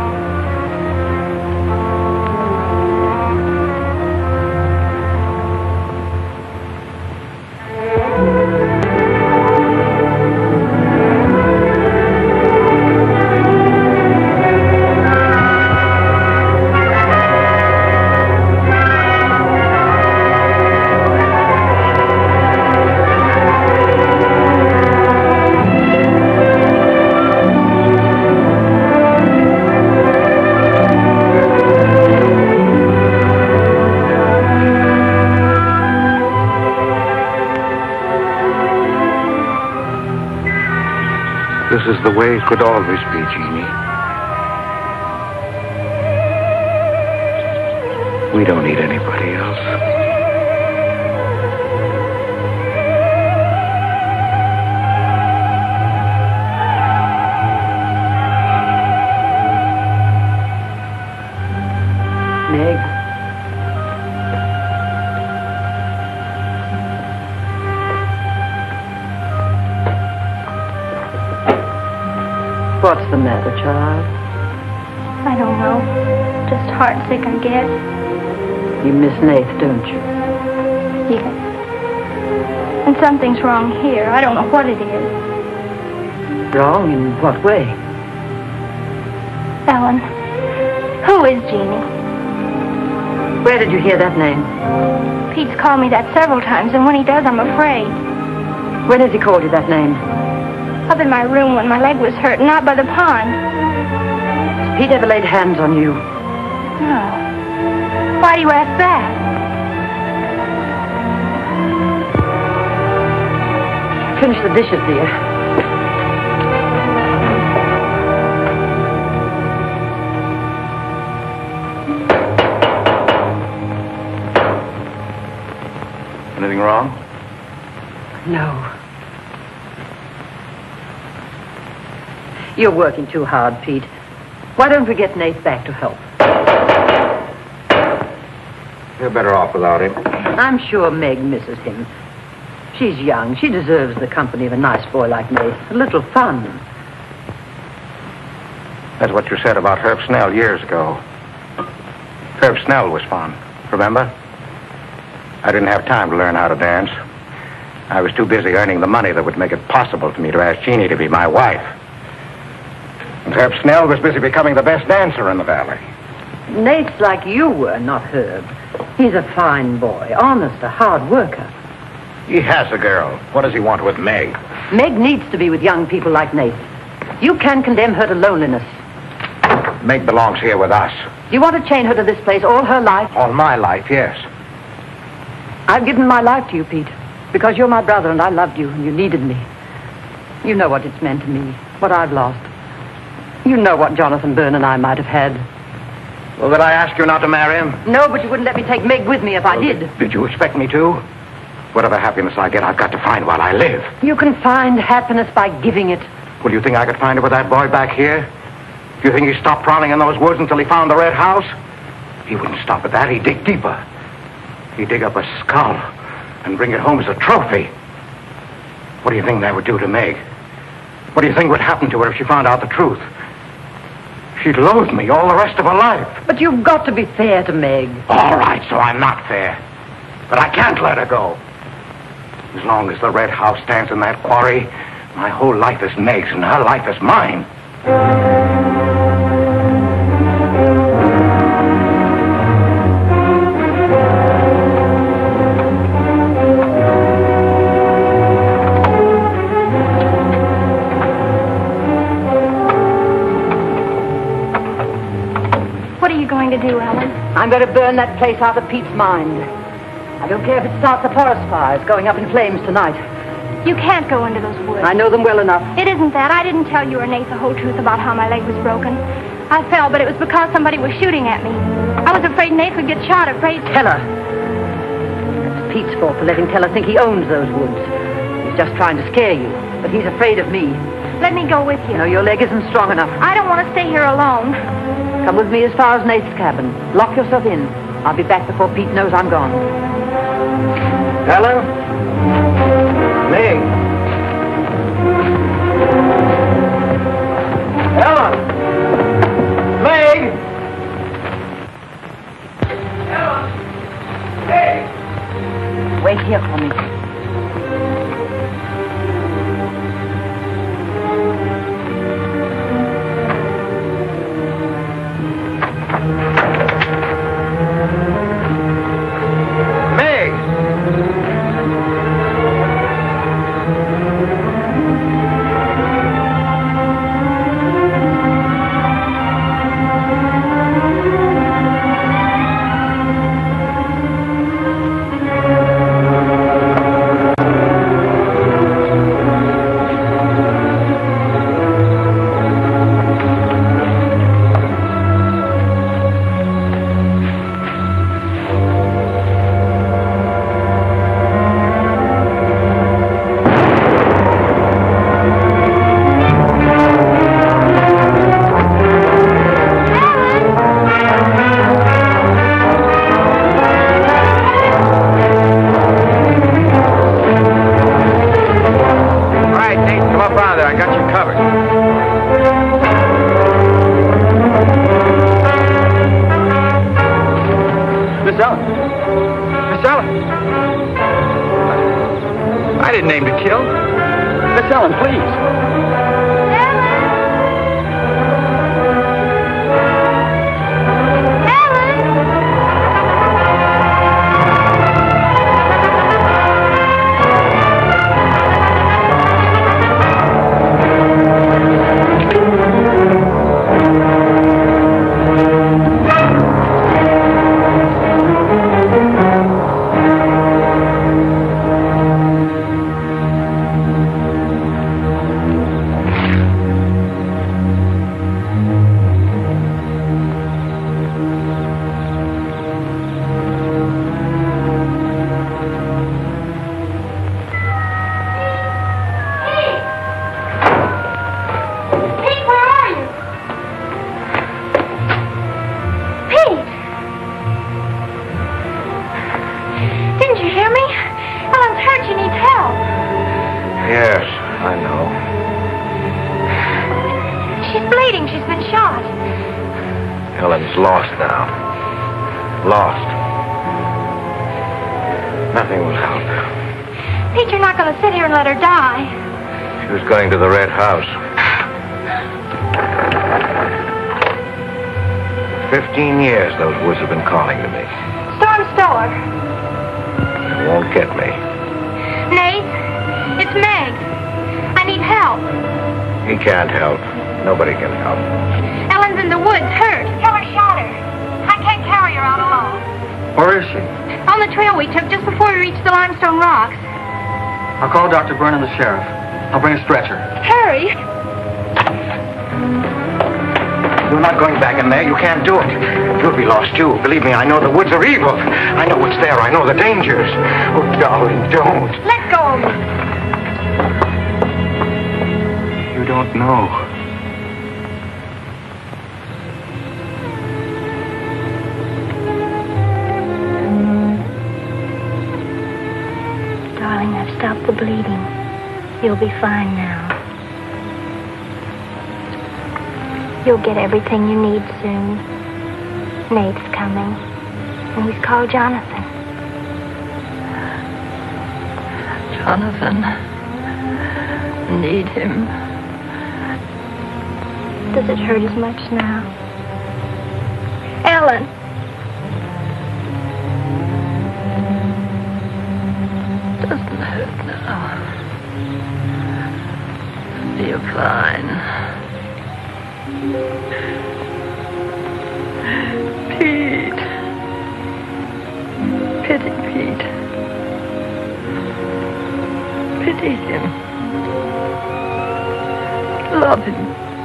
This is the way it could always be, Jeannie. We don't need anybody else. Meg. What's the matter, child? I don't know. Just heartsick, I guess. You miss Nath, don't you? Yes. And something's wrong here. I don't know what it is. Wrong in what way? Ellen, who is Jeannie? Where did you hear that name? Pete's called me that several times, and when he does, I'm afraid. When has he called you that name? Up in my room when my leg was hurt, and out by the pond. Has Pete ever laid hands on you? No. Why do you ask that? Finish the dishes, dear. Anything wrong? No. You're working too hard, Pete. Why don't we get Nath back to help? You're better off without him. I'm sure Meg misses him. She's young. She deserves the company of a nice boy like Nath. A little fun. That's what you said about Herb Snell years ago. Herb Snell was fun, remember? I didn't have time to learn how to dance. I was too busy earning the money that would make it possible for me to ask Jeannie to be my wife. And Herb Snell was busy becoming the best dancer in the valley. Nate's like you were, not Herb. He's a fine boy, honest, a hard worker. He has a girl. What does he want with Meg? Meg needs to be with young people like Nate. You can't condemn her to loneliness. Meg belongs here with us. You want to chain her to this place all her life? All my life, yes. I've given my life to you, Pete, because you're my brother and I loved you and you needed me. You know what it's meant to me, what I've lost. You know what Jonathan Byrne and I might have had. Well, did I ask you not to marry him? No, but you wouldn't let me take Meg with me if I well, did. did. Did you expect me to? Whatever happiness I get, I've got to find while I live. You can find happiness by giving it. Well, you think I could find it with that boy back here? Do you think he stopped prowling in those woods until he found the red house? He wouldn't stop at that. He'd dig deeper. He'd dig up a skull and bring it home as a trophy. What do you think that would do to Meg? What do you think would happen to her if she found out the truth? She'd loathe me all the rest of her life. But you've got to be fair to Meg. All right, so I'm not fair. But I can't let her go. As long as the red house stands in that quarry, my whole life is Meg's and her life is mine. What are you going to do, Ellen? I'm going to burn that place out of Pete's mind. I don't care if it starts a forest fire. It's going up in flames tonight. You can't go into those woods. I know them well enough. It isn't that. I didn't tell you or Nate the whole truth about how my leg was broken. I fell, but it was because somebody was shooting at me. I was afraid Nate would get shot, afraid... Teller. That's Pete's fault for letting Teller think he owns those woods. He's just trying to scare you, but he's afraid of me. Let me go with you. No, your leg isn't strong enough. I don't want to stay here alone. Come with me as far as Nate's cabin. Lock yourself in. I'll be back before Pete knows I'm gone. Ellen? Meg? Ellen? Meg? Ellen? Meg? Wait here for me. I didn't aim to kill. Miss Ellen, please. Yes, I know. She's bleeding. She's been shot. Ellen's lost now. Lost. Nothing will help. Pete, you're not going to sit here and let her die. She was going to the Red House. Fifteen years those woods have been calling to me. Storm Store. They won't get me. Nate, it's Meg. I need help. He can't help. Nobody can help. Ellen's in the woods, hurt. Keller shot her. I can't carry her out alone. Where is she? On the trail we took just before we reached the limestone rocks. I'll call Doctor Byrne and the sheriff. I'll bring a stretcher. Hurry. You're not going back in there. You can't do it. You'll be lost, too. Believe me, I know the woods are evil. I know what's there. I know the dangers. Oh, darling, don't. Let go of me. You don't know. Darling, I've stopped the bleeding. You'll be fine now. You'll get everything you need soon. Nate's coming. And he's called Jonathan. Donovan. Need him. Does it hurt as much now? Ellen! Doesn't hurt now. Feel fine. Pete. Pity Pete. Pity him. Love him.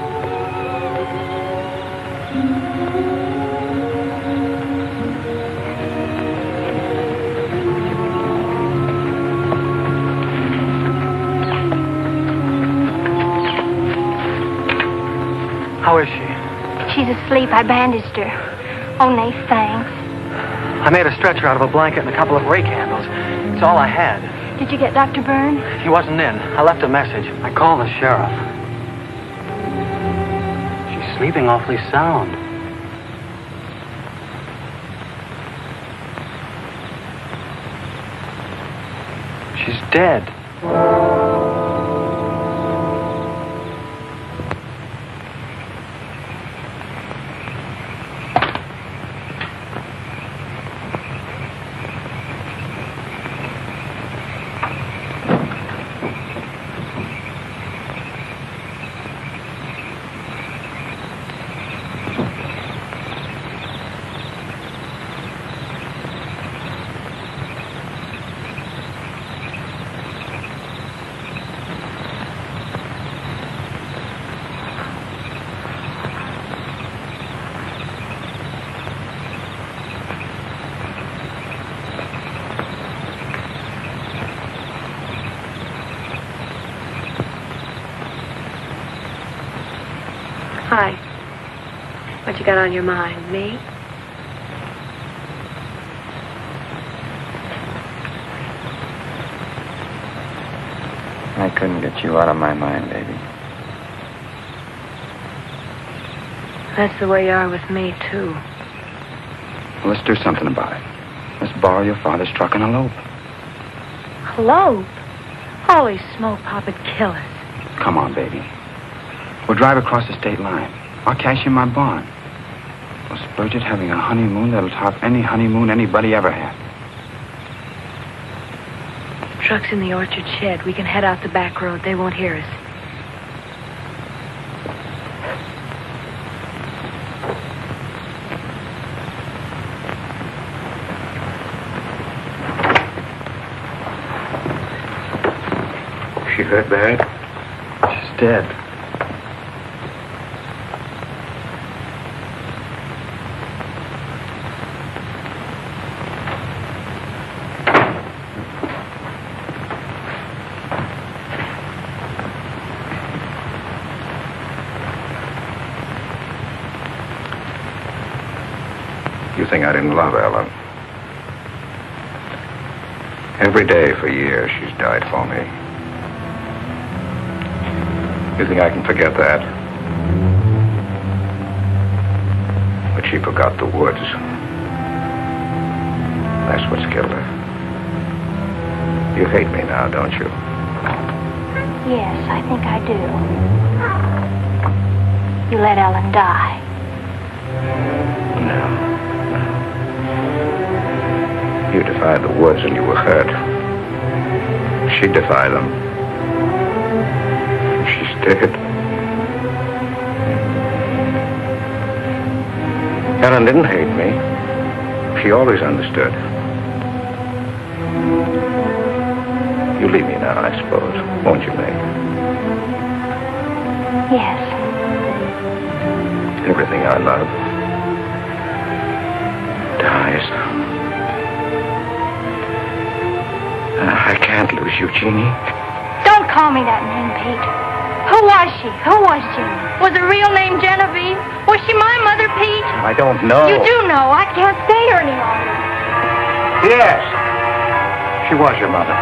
How is she? She's asleep. I bandaged her. Oh, Nate, thanks. I made a stretcher out of a blanket and a couple of rake handles. It's all I had. Did you get Doctor Byrne? He wasn't in. I left a message. I called the sheriff. She's sleeping awfully sound. She's dead. Hi. What you got on your mind? Me? I couldn't get you out of my mind, baby. That's the way you are with me, too. Well, let's do something about it. Let's borrow your father's truck and elope. Elope? Holy smoke, Pop, it'd kill us. Come on, baby. We'll drive across the state line. I'll cash in my bond. We'll splurge it having a honeymoon that'll top any honeymoon anybody ever had. Truck's in the orchard shed. We can head out the back road. They won't hear us. She hurt bad? She's dead. You think I didn't love Ellen? Every day for years she's died for me. You think I can forget that? But she forgot the woods. That's what's killed her. You hate me now, don't you? Yes, I think I do. You let Ellen die. No. You defied the woods and you were hurt. She defied them. She's dead. Ellen didn't hate me. She always understood. You leave me now, I suppose, won't you, Meg? Yes. Everything I love dies. I can't lose you, Jeannie. Don't call me that name, Pete. Who was she? Who was she? Was her real name Genevieve? Was she my mother, Pete? I don't know. You do know. I can't stay here any longer. Yes. She was your mother.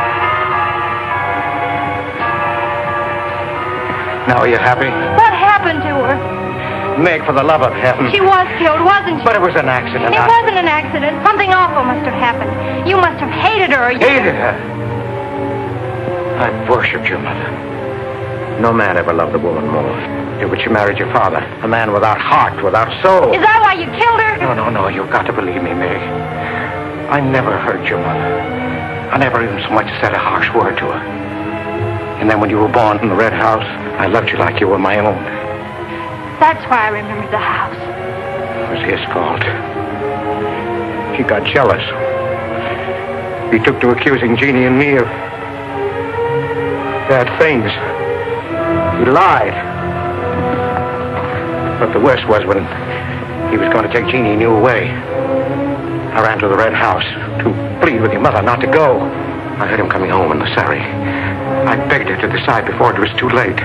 Now, are you happy? What happened to her? Meg, for the love of heaven. She was killed, wasn't she? But it was an accident. It I... wasn't an accident. Something awful must have happened. You must have hated her. Or you... Hated her? I worshipped your mother. No man ever loved a woman more. You, but you married your father, a man without heart, without soul. Is that why you killed her? No, no, no, you've got to believe me, Meg. I never hurt your mother. I never even so much as said a harsh word to her. And then when you were born in the Red House, I loved you like you were my own. That's why I remembered the house. It was his fault. He got jealous. He took to accusing Jeannie and me of bad things. He lied. But the worst was when he was going to take Jeannie and you away. I ran to the Red House to plead with your mother not to go. I heard him coming home in the surrey. I begged her to decide before it was too late.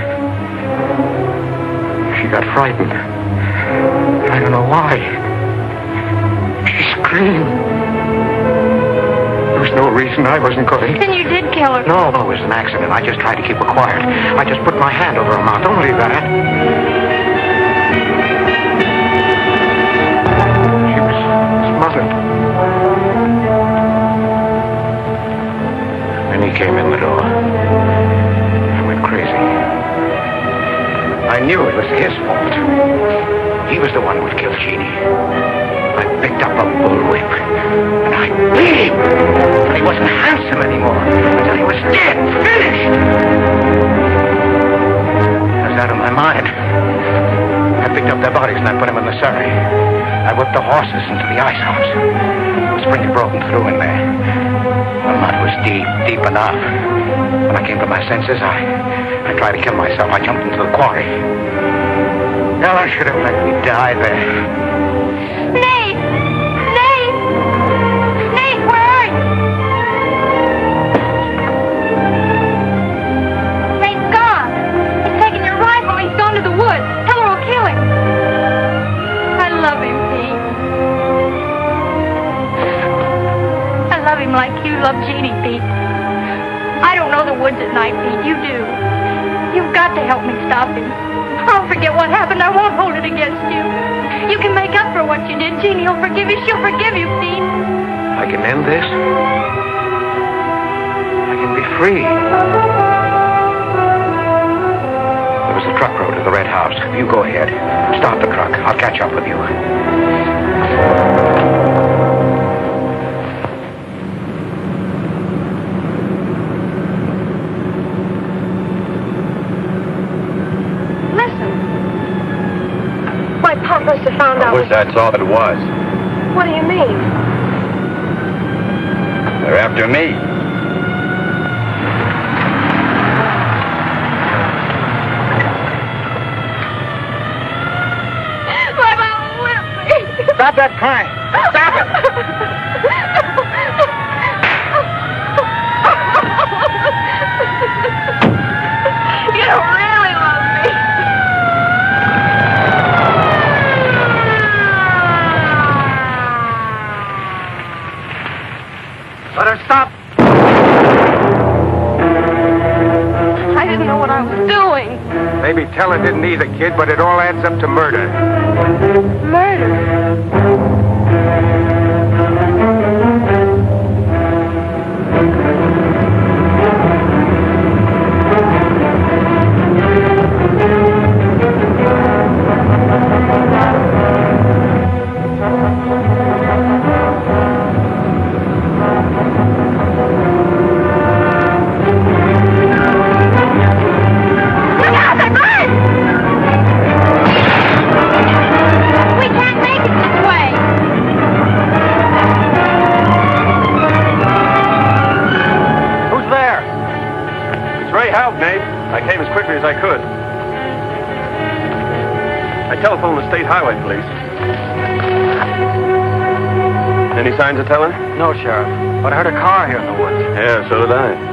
She got frightened. I don't know why. She screamed. There was no reason I wasn't going. Then you did kill her. No, no, it was an accident. I just tried to keep her quiet. I just put my hand over her mouth. Only that. She was smothered. Then he came in the door. I went crazy. I knew it was his fault. He was the one who would kill Jeannie. I picked up a bullwhip, and I beat him until he wasn't handsome anymore, until he was dead, finished. I was out of my mind. I picked up their bodies and I put them in the surrey. I whipped the horses into the ice house. The spring had broken through in there. The mud was deep, deep enough. When I came to my senses, I, I tried to kill myself. I jumped into the quarry. Ella should have let me die there. Nate! Nate! Nate, where are you? Nate's gone. He's taken your rifle. He's gone to the woods. Tell her I'll kill him. I love him, Pete. I love him like you love Jeannie, Pete. I don't know the woods at night, Pete. You do. You've got to help me stop him. I'll forget what happened. I won't hold it against you. You can make up for what you did. Jeannie will forgive you. She'll forgive you, Pete. I can end this. I can be free. There was a truck road to the Red House. You go ahead. Stop the truck. I'll catch up with you. Must have found out. I wish that's all it was. What do you mean? They're after me. My mom whipped me. Stop that crying. Stop it. You don't really love me. Let her stop. I didn't know what I was doing. Maybe Teller didn't either, kid, but it all adds up to murder. Murder? I came as quickly as I could. I telephoned the state highway police. Any signs of Teller? No, Sheriff. But I heard a car here in the woods. Yeah, so did I.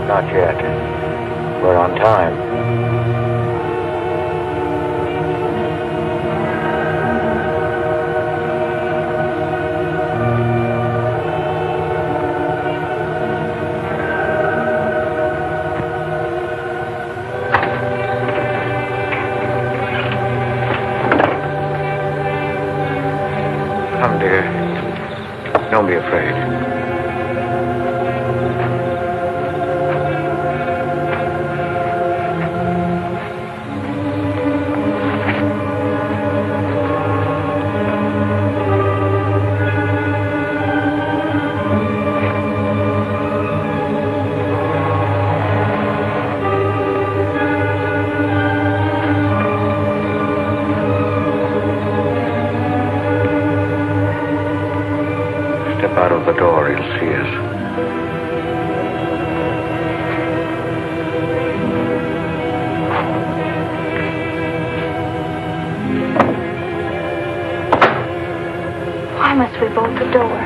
Not yet. We're on time. Come, dear. Don't be afraid. Step out of the door, he'll see us. Why must we bolt the door?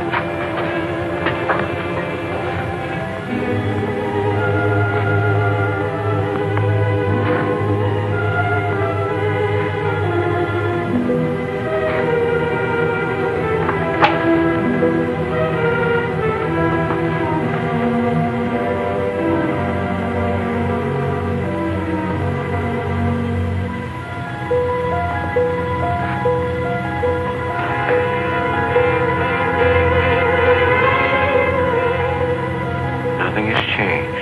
Nothing has changed.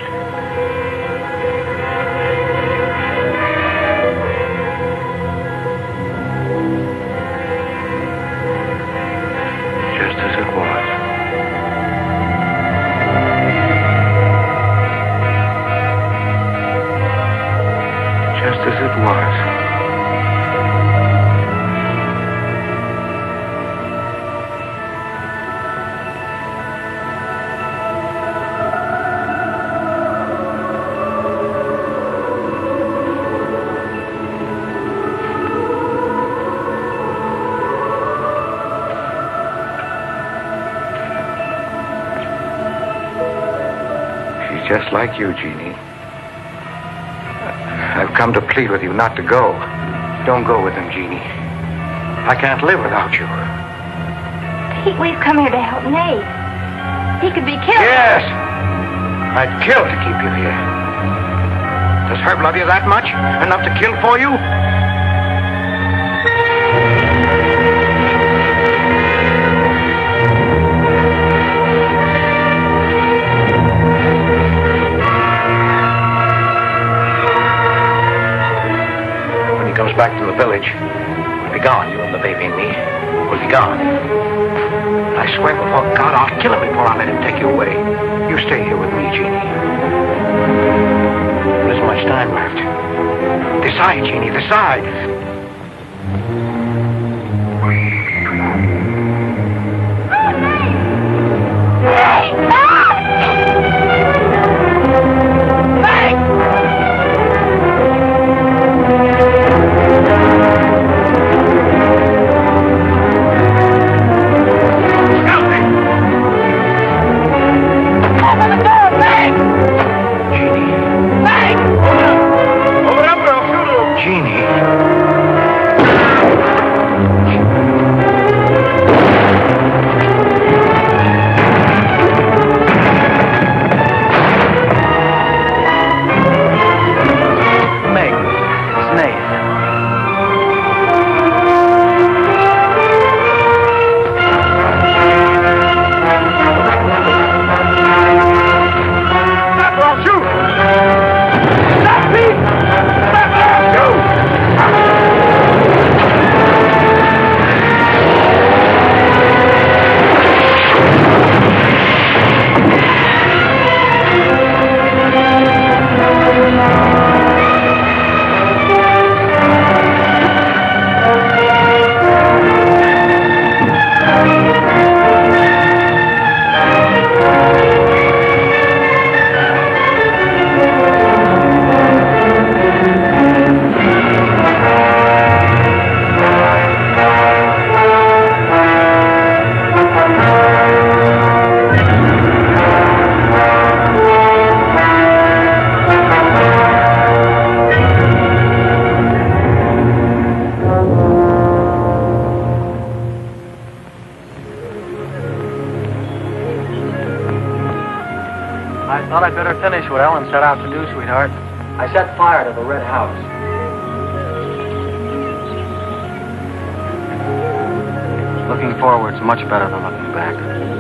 Just as it was. Just as it was. Just like you, Jeannie. I've come to plead with you not to go. Don't go with him, Jeannie. I can't live without you. Pete, we've come here to help Nate. He could be killed. Yes! I'd kill to keep you here. Does Herb love you that much? Enough to kill for you? Comes back to the village, we'll be gone. You and the baby and me. We'll be gone. I swear before God, I'll kill him before I let him take you away. You stay here with me, Jeannie. There isn't much time left. Decide, Jeannie, decide. Jeannie. I thought I'd better finish what Ellen set out to do, sweetheart. I set fire to the red house. Looking forward's much better than looking back.